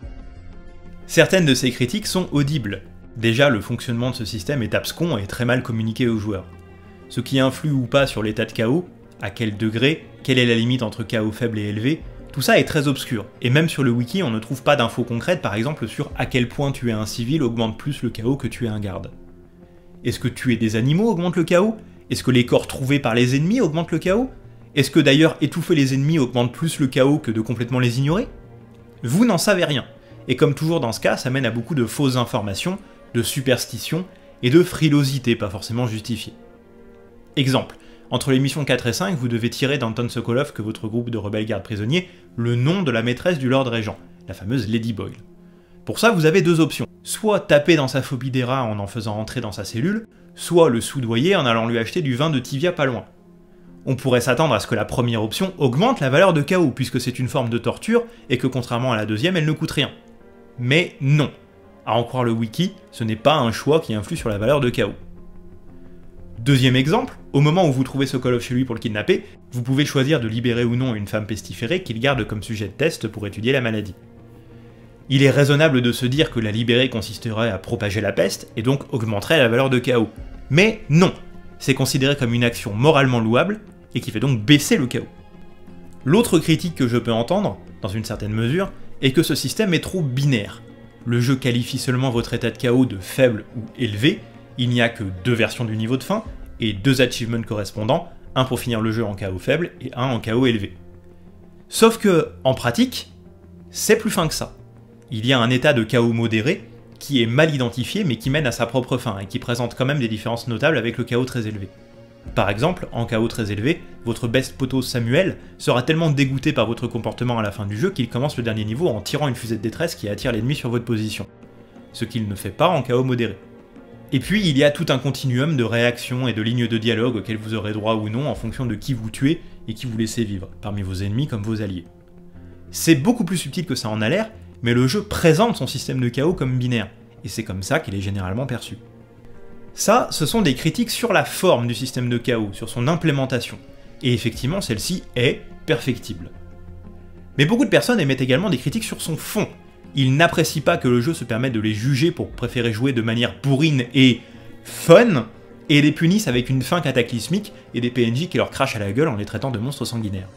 Speaker 1: Certaines de ces critiques sont audibles. Déjà, le fonctionnement de ce système est abscon et très mal communiqué aux joueurs. Ce qui influe ou pas sur l'état de K O, à quel degré, quelle est la limite entre K O faible et élevé, tout ça est très obscur, et même sur le wiki on ne trouve pas d'infos concrètes par exemple sur à quel point tuer un civil augmente plus le K O que tuer un garde. Est-ce que tuer des animaux augmente le K O? Est-ce que les corps trouvés par les ennemis augmentent le K O? Est-ce que d'ailleurs étouffer les ennemis augmente plus le K O que de complètement les ignorer? Vous n'en savez rien, et comme toujours dans ce cas, ça mène à beaucoup de fausses informations, de superstitions et de frilosité pas forcément justifiée. Exemple, entre les missions quatre et cinq, vous devez tirer d'Anton Sokolov que votre groupe de rebelles garde prisonniers le nom de la maîtresse du Lord Régent, la fameuse Lady Boyle. Pour ça, vous avez deux options, soit taper dans sa phobie des rats en en faisant entrer dans sa cellule, soit le soudoyer en allant lui acheter du vin de Tivia pas loin. On pourrait s'attendre à ce que la première option augmente la valeur de K O, puisque c'est une forme de torture, et que contrairement à la deuxième, elle ne coûte rien. Mais non. À en croire le wiki, ce n'est pas un choix qui influe sur la valeur de K O. Deuxième exemple, au moment où vous trouvez Sokolov chez lui pour le kidnapper, vous pouvez choisir de libérer ou non une femme pestiférée qu'il garde comme sujet de test pour étudier la maladie. Il est raisonnable de se dire que la libérer consisterait à propager la peste et donc augmenterait la valeur de K O. Mais non, c'est considéré comme une action moralement louable et qui fait donc baisser le K O. L'autre critique que je peux entendre, dans une certaine mesure, est que ce système est trop binaire. Le jeu qualifie seulement votre état de K O de faible ou élevé, il n'y a que deux versions du niveau de fin, et deux achievements correspondants, un pour finir le jeu en K O faible et un en K O élevé. Sauf que, en pratique, c'est plus fin que ça. Il y a un état de K O modéré, qui est mal identifié mais qui mène à sa propre fin, et qui présente quand même des différences notables avec le K O très élevé. Par exemple, en K O très élevé, votre best poteau Samuel sera tellement dégoûté par votre comportement à la fin du jeu qu'il commence le dernier niveau en tirant une fusée de détresse qui attire l'ennemi sur votre position. Ce qu'il ne fait pas en K O modéré. Et puis il y a tout un continuum de réactions et de lignes de dialogue auxquelles vous aurez droit ou non en fonction de qui vous tuez et qui vous laissez vivre, parmi vos ennemis comme vos alliés. C'est beaucoup plus subtil que ça en a l'air, mais le jeu présente son système de K O comme binaire, et c'est comme ça qu'il est généralement perçu. Ça, ce sont des critiques sur la forme du système de K O, sur son implémentation, et effectivement celle-ci est perfectible. Mais beaucoup de personnes émettent également des critiques sur son fond. Ils n'apprécient pas que le jeu se permette de les juger pour préférer jouer de manière bourrine et fun, et les punissent avec une fin cataclysmique et des P N J qui leur crachent à la gueule en les traitant de monstres sanguinaires.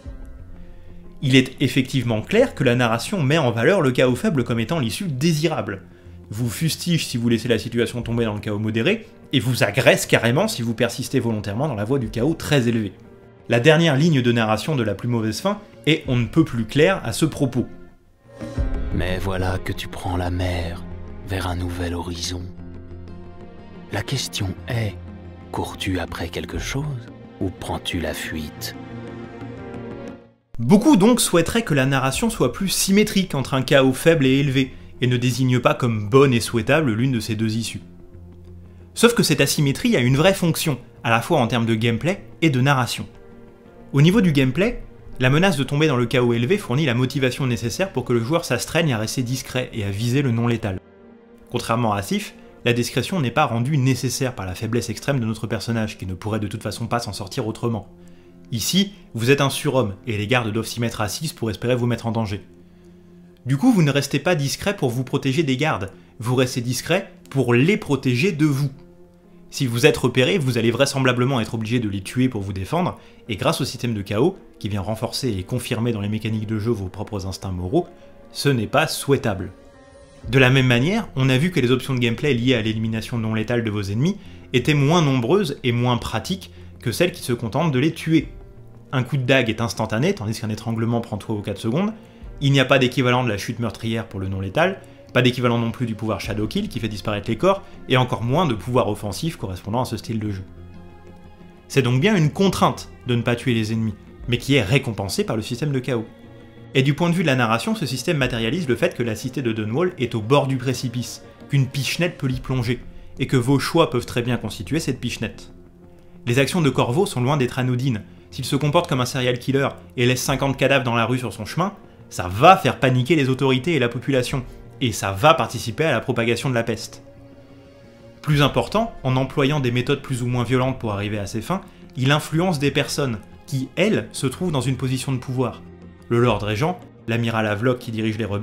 Speaker 1: Il est effectivement clair que la narration met en valeur le K O faible comme étant l'issue désirable. Vous fustige si vous laissez la situation tomber dans le K O modéré, et vous agresse carrément si vous persistez volontairement dans la voie du K O très élevé. La dernière ligne de narration de la plus mauvaise fin est on ne peut plus clair à ce propos.
Speaker 7: Mais voilà que tu prends la mer vers un nouvel horizon. La question est, cours-tu après quelque chose ou prends-tu la fuite?
Speaker 1: Beaucoup donc souhaiteraient que la narration soit plus symétrique entre un K O faible et élevé, et ne désigne pas comme bonne et souhaitable l'une de ces deux issues. Sauf que cette asymétrie a une vraie fonction, à la fois en termes de gameplay et de narration. Au niveau du gameplay, la menace de tomber dans le K O élevé fournit la motivation nécessaire pour que le joueur s'astreigne à rester discret et à viser le non létal. Contrairement à Sif, la discrétion n'est pas rendue nécessaire par la faiblesse extrême de notre personnage, qui ne pourrait de toute façon pas s'en sortir autrement. Ici, vous êtes un surhomme, et les gardes doivent s'y mettre à six pour espérer vous mettre en danger. Du coup, vous ne restez pas discret pour vous protéger des gardes, vous restez discret pour les protéger de vous. Si vous êtes repéré, vous allez vraisemblablement être obligé de les tuer pour vous défendre, et grâce au système de K O, qui vient renforcer et confirmer dans les mécaniques de jeu vos propres instincts moraux, ce n'est pas souhaitable. De la même manière, on a vu que les options de gameplay liées à l'élimination non létale de vos ennemis étaient moins nombreuses et moins pratiques que celles qui se contentent de les tuer. Un coup de dague est instantané, tandis qu'un étranglement prend trois ou quatre secondes, il n'y a pas d'équivalent de la chute meurtrière pour le non létal, pas d'équivalent non plus du pouvoir Shadow Kill qui fait disparaître les corps, et encore moins de pouvoir offensif correspondant à ce style de jeu. C'est donc bien une contrainte de ne pas tuer les ennemis, mais qui est récompensée par le système de K O. Et du point de vue de la narration, ce système matérialise le fait que la cité de Dunwall est au bord du précipice, qu'une pichenette peut l'y plonger, et que vos choix peuvent très bien constituer cette pichenette. Les actions de Corvo sont loin d'être anodines. S'il se comporte comme un serial killer et laisse cinquante cadavres dans la rue sur son chemin, ça va faire paniquer les autorités et la population, et ça va participer à la propagation de la peste. Plus important, en employant des méthodes plus ou moins violentes pour arriver à ses fins, il influence des personnes, qui, elles, se trouvent dans une position de pouvoir. Le Lord Régent, l'amiral Havelock qui dirige les rebelles,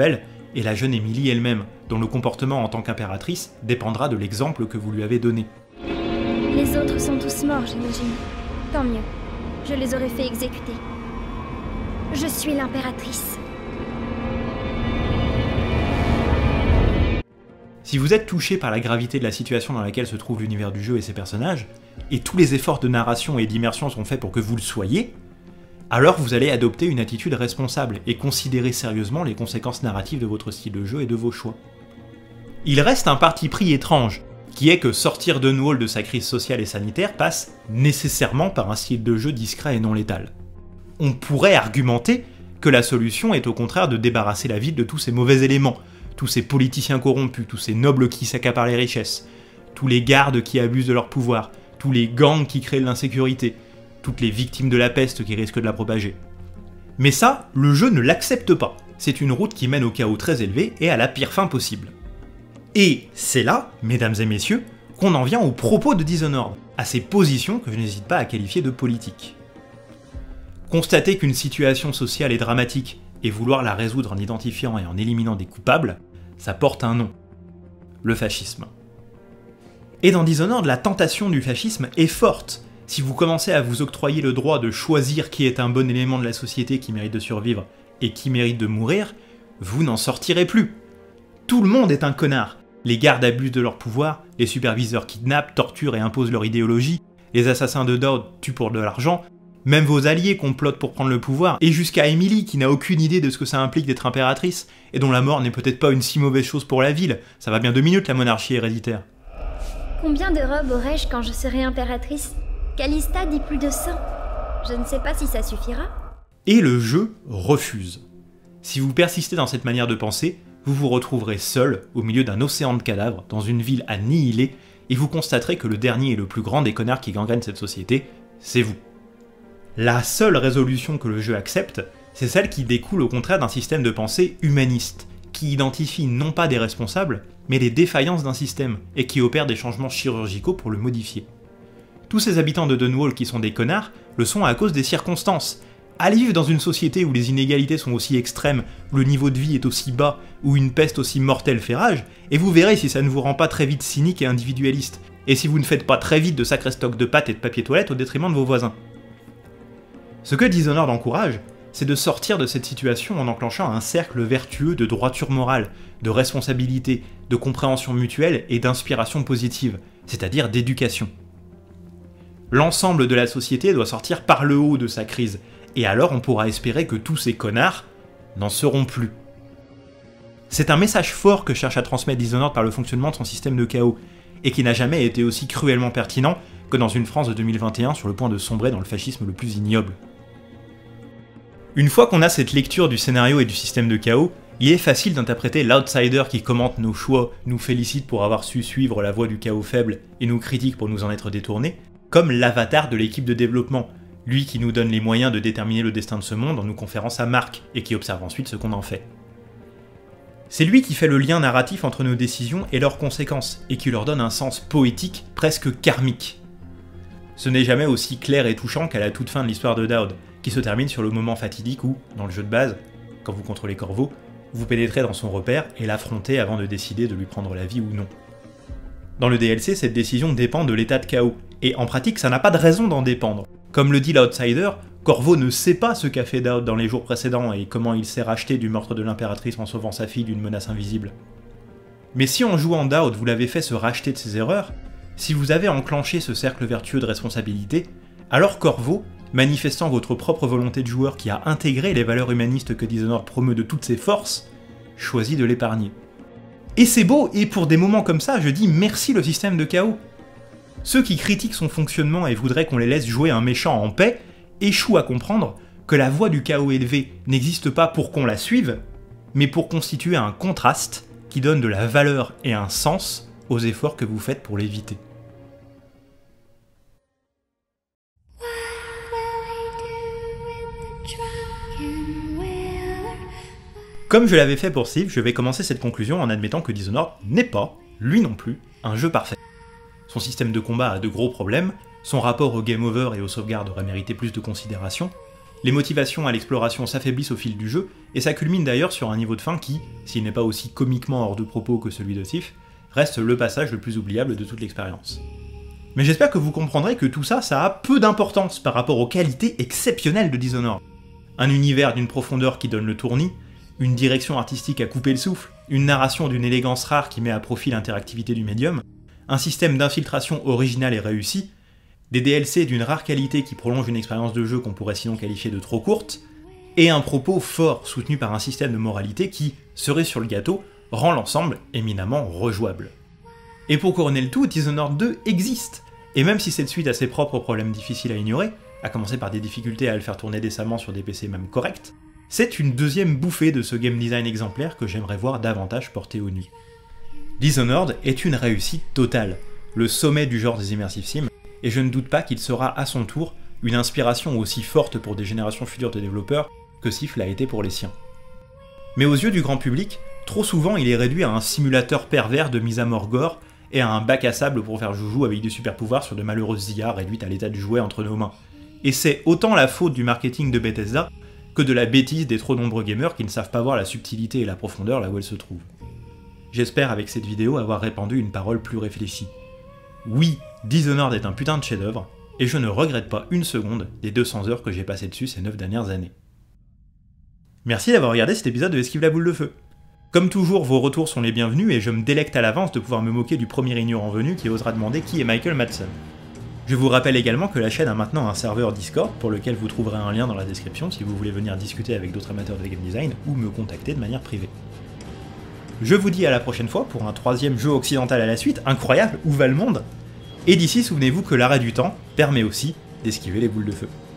Speaker 1: et la jeune Emily elle-même, dont le comportement en tant qu'impératrice dépendra de l'exemple que vous lui avez donné.
Speaker 9: Les autres sont tous morts, j'imagine. Tant mieux. Je les aurais fait exécuter. Je suis l'impératrice.
Speaker 1: Si vous êtes touché par la gravité de la situation dans laquelle se trouve l'univers du jeu et ses personnages, et tous les efforts de narration et d'immersion sont faits pour que vous le soyez, alors vous allez adopter une attitude responsable et considérer sérieusement les conséquences narratives de votre style de jeu et de vos choix. Il reste un parti pris étrange, qui est que sortir Dunwall de sa crise sociale et sanitaire passe nécessairement par un style de jeu discret et non létal. On pourrait argumenter que la solution est au contraire de débarrasser la ville de tous ces mauvais éléments, tous ces politiciens corrompus, tous ces nobles qui s'accaparent les richesses, tous les gardes qui abusent de leur pouvoir, tous les gangs qui créent de l'insécurité, toutes les victimes de la peste qui risquent de la propager. Mais ça, le jeu ne l'accepte pas. C'est une route qui mène au chaos très élevé et à la pire fin possible. Et c'est là, mesdames et messieurs, qu'on en vient aux propos de Dishonored, à ces positions que je n'hésite pas à qualifier de politiques. Constater qu'une situation sociale est dramatique et vouloir la résoudre en identifiant et en éliminant des coupables, ça porte un nom. Le fascisme. Et dans Dishonored, la tentation du fascisme est forte. Si vous commencez à vous octroyer le droit de choisir qui est un bon élément de la société qui mérite de survivre et qui mérite de mourir, vous n'en sortirez plus. Tout le monde est un connard. Les gardes abusent de leur pouvoir, les superviseurs kidnappent, torturent et imposent leur idéologie, les assassins de Daud tuent pour de l'argent, même vos alliés complotent pour prendre le pouvoir, et jusqu'à Emily qui n'a aucune idée de ce que ça implique d'être impératrice, et dont la mort n'est peut-être pas une si mauvaise chose pour la ville, ça va bien deux minutes la monarchie héréditaire.
Speaker 9: Combien de robes aurais-je quand je serai impératrice? Calista dit plus de cent. Je ne sais pas si ça suffira.
Speaker 1: Et le jeu refuse. Si vous persistez dans cette manière de penser, vous vous retrouverez seul au milieu d'un océan de cadavres, dans une ville annihilée, et vous constaterez que le dernier et le plus grand des connards qui gangrènent cette société, c'est vous. La seule résolution que le jeu accepte, c'est celle qui découle au contraire d'un système de pensée humaniste, qui identifie non pas des responsables, mais les défaillances d'un système, et qui opère des changements chirurgicaux pour le modifier. Tous ces habitants de Dunwall qui sont des connards, le sont à cause des circonstances. Allez vivre dans une société où les inégalités sont aussi extrêmes, où le niveau de vie est aussi bas, où une peste aussi mortelle fait rage, et vous verrez si ça ne vous rend pas très vite cynique et individualiste, et si vous ne faites pas très vite de sacrés stocks de pâtes et de papier toilette au détriment de vos voisins. Ce que Dishonored encourage, c'est de sortir de cette situation en enclenchant un cercle vertueux de droiture morale, de responsabilité, de compréhension mutuelle et d'inspiration positive, c'est-à-dire d'éducation. L'ensemble de la société doit sortir par le haut de sa crise, et alors on pourra espérer que tous ces connards n'en seront plus. C'est un message fort que cherche à transmettre Dishonored par le fonctionnement de son système de chaos, et qui n'a jamais été aussi cruellement pertinent que dans une France de deux mille vingt et un sur le point de sombrer dans le fascisme le plus ignoble. Une fois qu'on a cette lecture du scénario et du système de chaos, il est facile d'interpréter l'outsider qui commente nos choix, nous félicite pour avoir su suivre la voie du chaos faible et nous critique pour nous en être détournés, comme l'avatar de l'équipe de développement, lui qui nous donne les moyens de déterminer le destin de ce monde en nous conférant sa marque, et qui observe ensuite ce qu'on en fait. C'est lui qui fait le lien narratif entre nos décisions et leurs conséquences, et qui leur donne un sens poétique, presque karmique. Ce n'est jamais aussi clair et touchant qu'à la toute fin de l'histoire de Daud, qui se termine sur le moment fatidique où, dans le jeu de base, quand vous contrôlez Corvo, vous pénétrez dans son repère et l'affrontez avant de décider de lui prendre la vie ou non. Dans le D L C, cette décision dépend de l'état de chaos, et en pratique ça n'a pas de raison d'en dépendre. Comme le dit l'outsider, Corvo ne sait pas ce qu'a fait Daud dans les jours précédents et comment il s'est racheté du meurtre de l'impératrice en sauvant sa fille d'une menace invisible. Mais si en jouant Daud vous l'avez fait se racheter de ses erreurs, si vous avez enclenché ce cercle vertueux de responsabilité, alors Corvo, manifestant votre propre volonté de joueur qui a intégré les valeurs humanistes que Dishonored promeut de toutes ses forces, choisit de l'épargner. Et c'est beau, et pour des moments comme ça, je dis merci le système de chaos. Ceux qui critiquent son fonctionnement et voudraient qu'on les laisse jouer un méchant en paix, échouent à comprendre que la voie du chaos élevé n'existe pas pour qu'on la suive, mais pour constituer un contraste qui donne de la valeur et un sens aux efforts que vous faites pour l'éviter. Comme je l'avais fait pour Civ, je vais commencer cette conclusion en admettant que Dishonored n'est pas, lui non plus, un jeu parfait. Son système de combat a de gros problèmes, son rapport au game over et aux sauvegardes aurait mérité plus de considération, Les motivations à l'exploration s'affaiblissent au fil du jeu, et ça culmine d'ailleurs sur un niveau de fin qui, s'il n'est pas aussi comiquement hors de propos que celui de Thief, reste le passage le plus oubliable de toute l'expérience. Mais j'espère que vous comprendrez que tout ça, ça a peu d'importance par rapport aux qualités exceptionnelles de Dishonored. Un univers d'une profondeur qui donne le tournis, une direction artistique à couper le souffle, une narration d'une élégance rare qui met à profit l'interactivité du médium, un système d'infiltration original et réussi, des D L C d'une rare qualité qui prolonge une expérience de jeu qu'on pourrait sinon qualifier de trop courte, et un propos fort soutenu par un système de moralité qui, cerise sur le gâteau, rend l'ensemble éminemment rejouable. Et pour couronner le tout, Dishonored deux existe, et même si cette suite a ses propres problèmes difficiles à ignorer, à commencer par des difficultés à le faire tourner décemment sur des P C même corrects, c'est une deuxième bouffée de ce game design exemplaire que j'aimerais voir davantage porté au nu. Dishonored est une réussite totale, le sommet du genre des immersive sims, et je ne doute pas qu'il sera à son tour une inspiration aussi forte pour des générations futures de développeurs que Thief l'a été pour les siens. Mais aux yeux du grand public, trop souvent il est réduit à un simulateur pervers de mise à mort gore et à un bac à sable pour faire joujou avec des super pouvoirs sur de maleureuses I A réduites à l'état du jouet entre nos mains. Et c'est autant la faute du marketing de Bethesda que de la bêtise des trop nombreux gamers qui ne savent pas voir la subtilité et la profondeur là où elle se trouve. J'espère avec cette vidéo avoir répandu une parole plus réfléchie. Oui, Dishonored est un putain de chef-d'œuvre, et je ne regrette pas une seconde des deux cents heures que j'ai passées dessus ces neuf dernières années. Merci d'avoir regardé cet épisode de Esquive la boule de feu. Comme toujours, vos retours sont les bienvenus et je me délecte à l'avance de pouvoir me moquer du premier ignorant venu qui osera demander qui est Michael Madsen. Je vous rappelle également que la chaîne a maintenant un serveur Discord pour lequel vous trouverez un lien dans la description si vous voulez venir discuter avec d'autres amateurs de game design ou me contacter de manière privée. Je vous dis à la prochaine fois pour un troisième jeu occidental à la suite, incroyable, où va le monde ? Et d'ici, souvenez-vous que l'arrêt du temps permet aussi d'esquiver les boules de feu.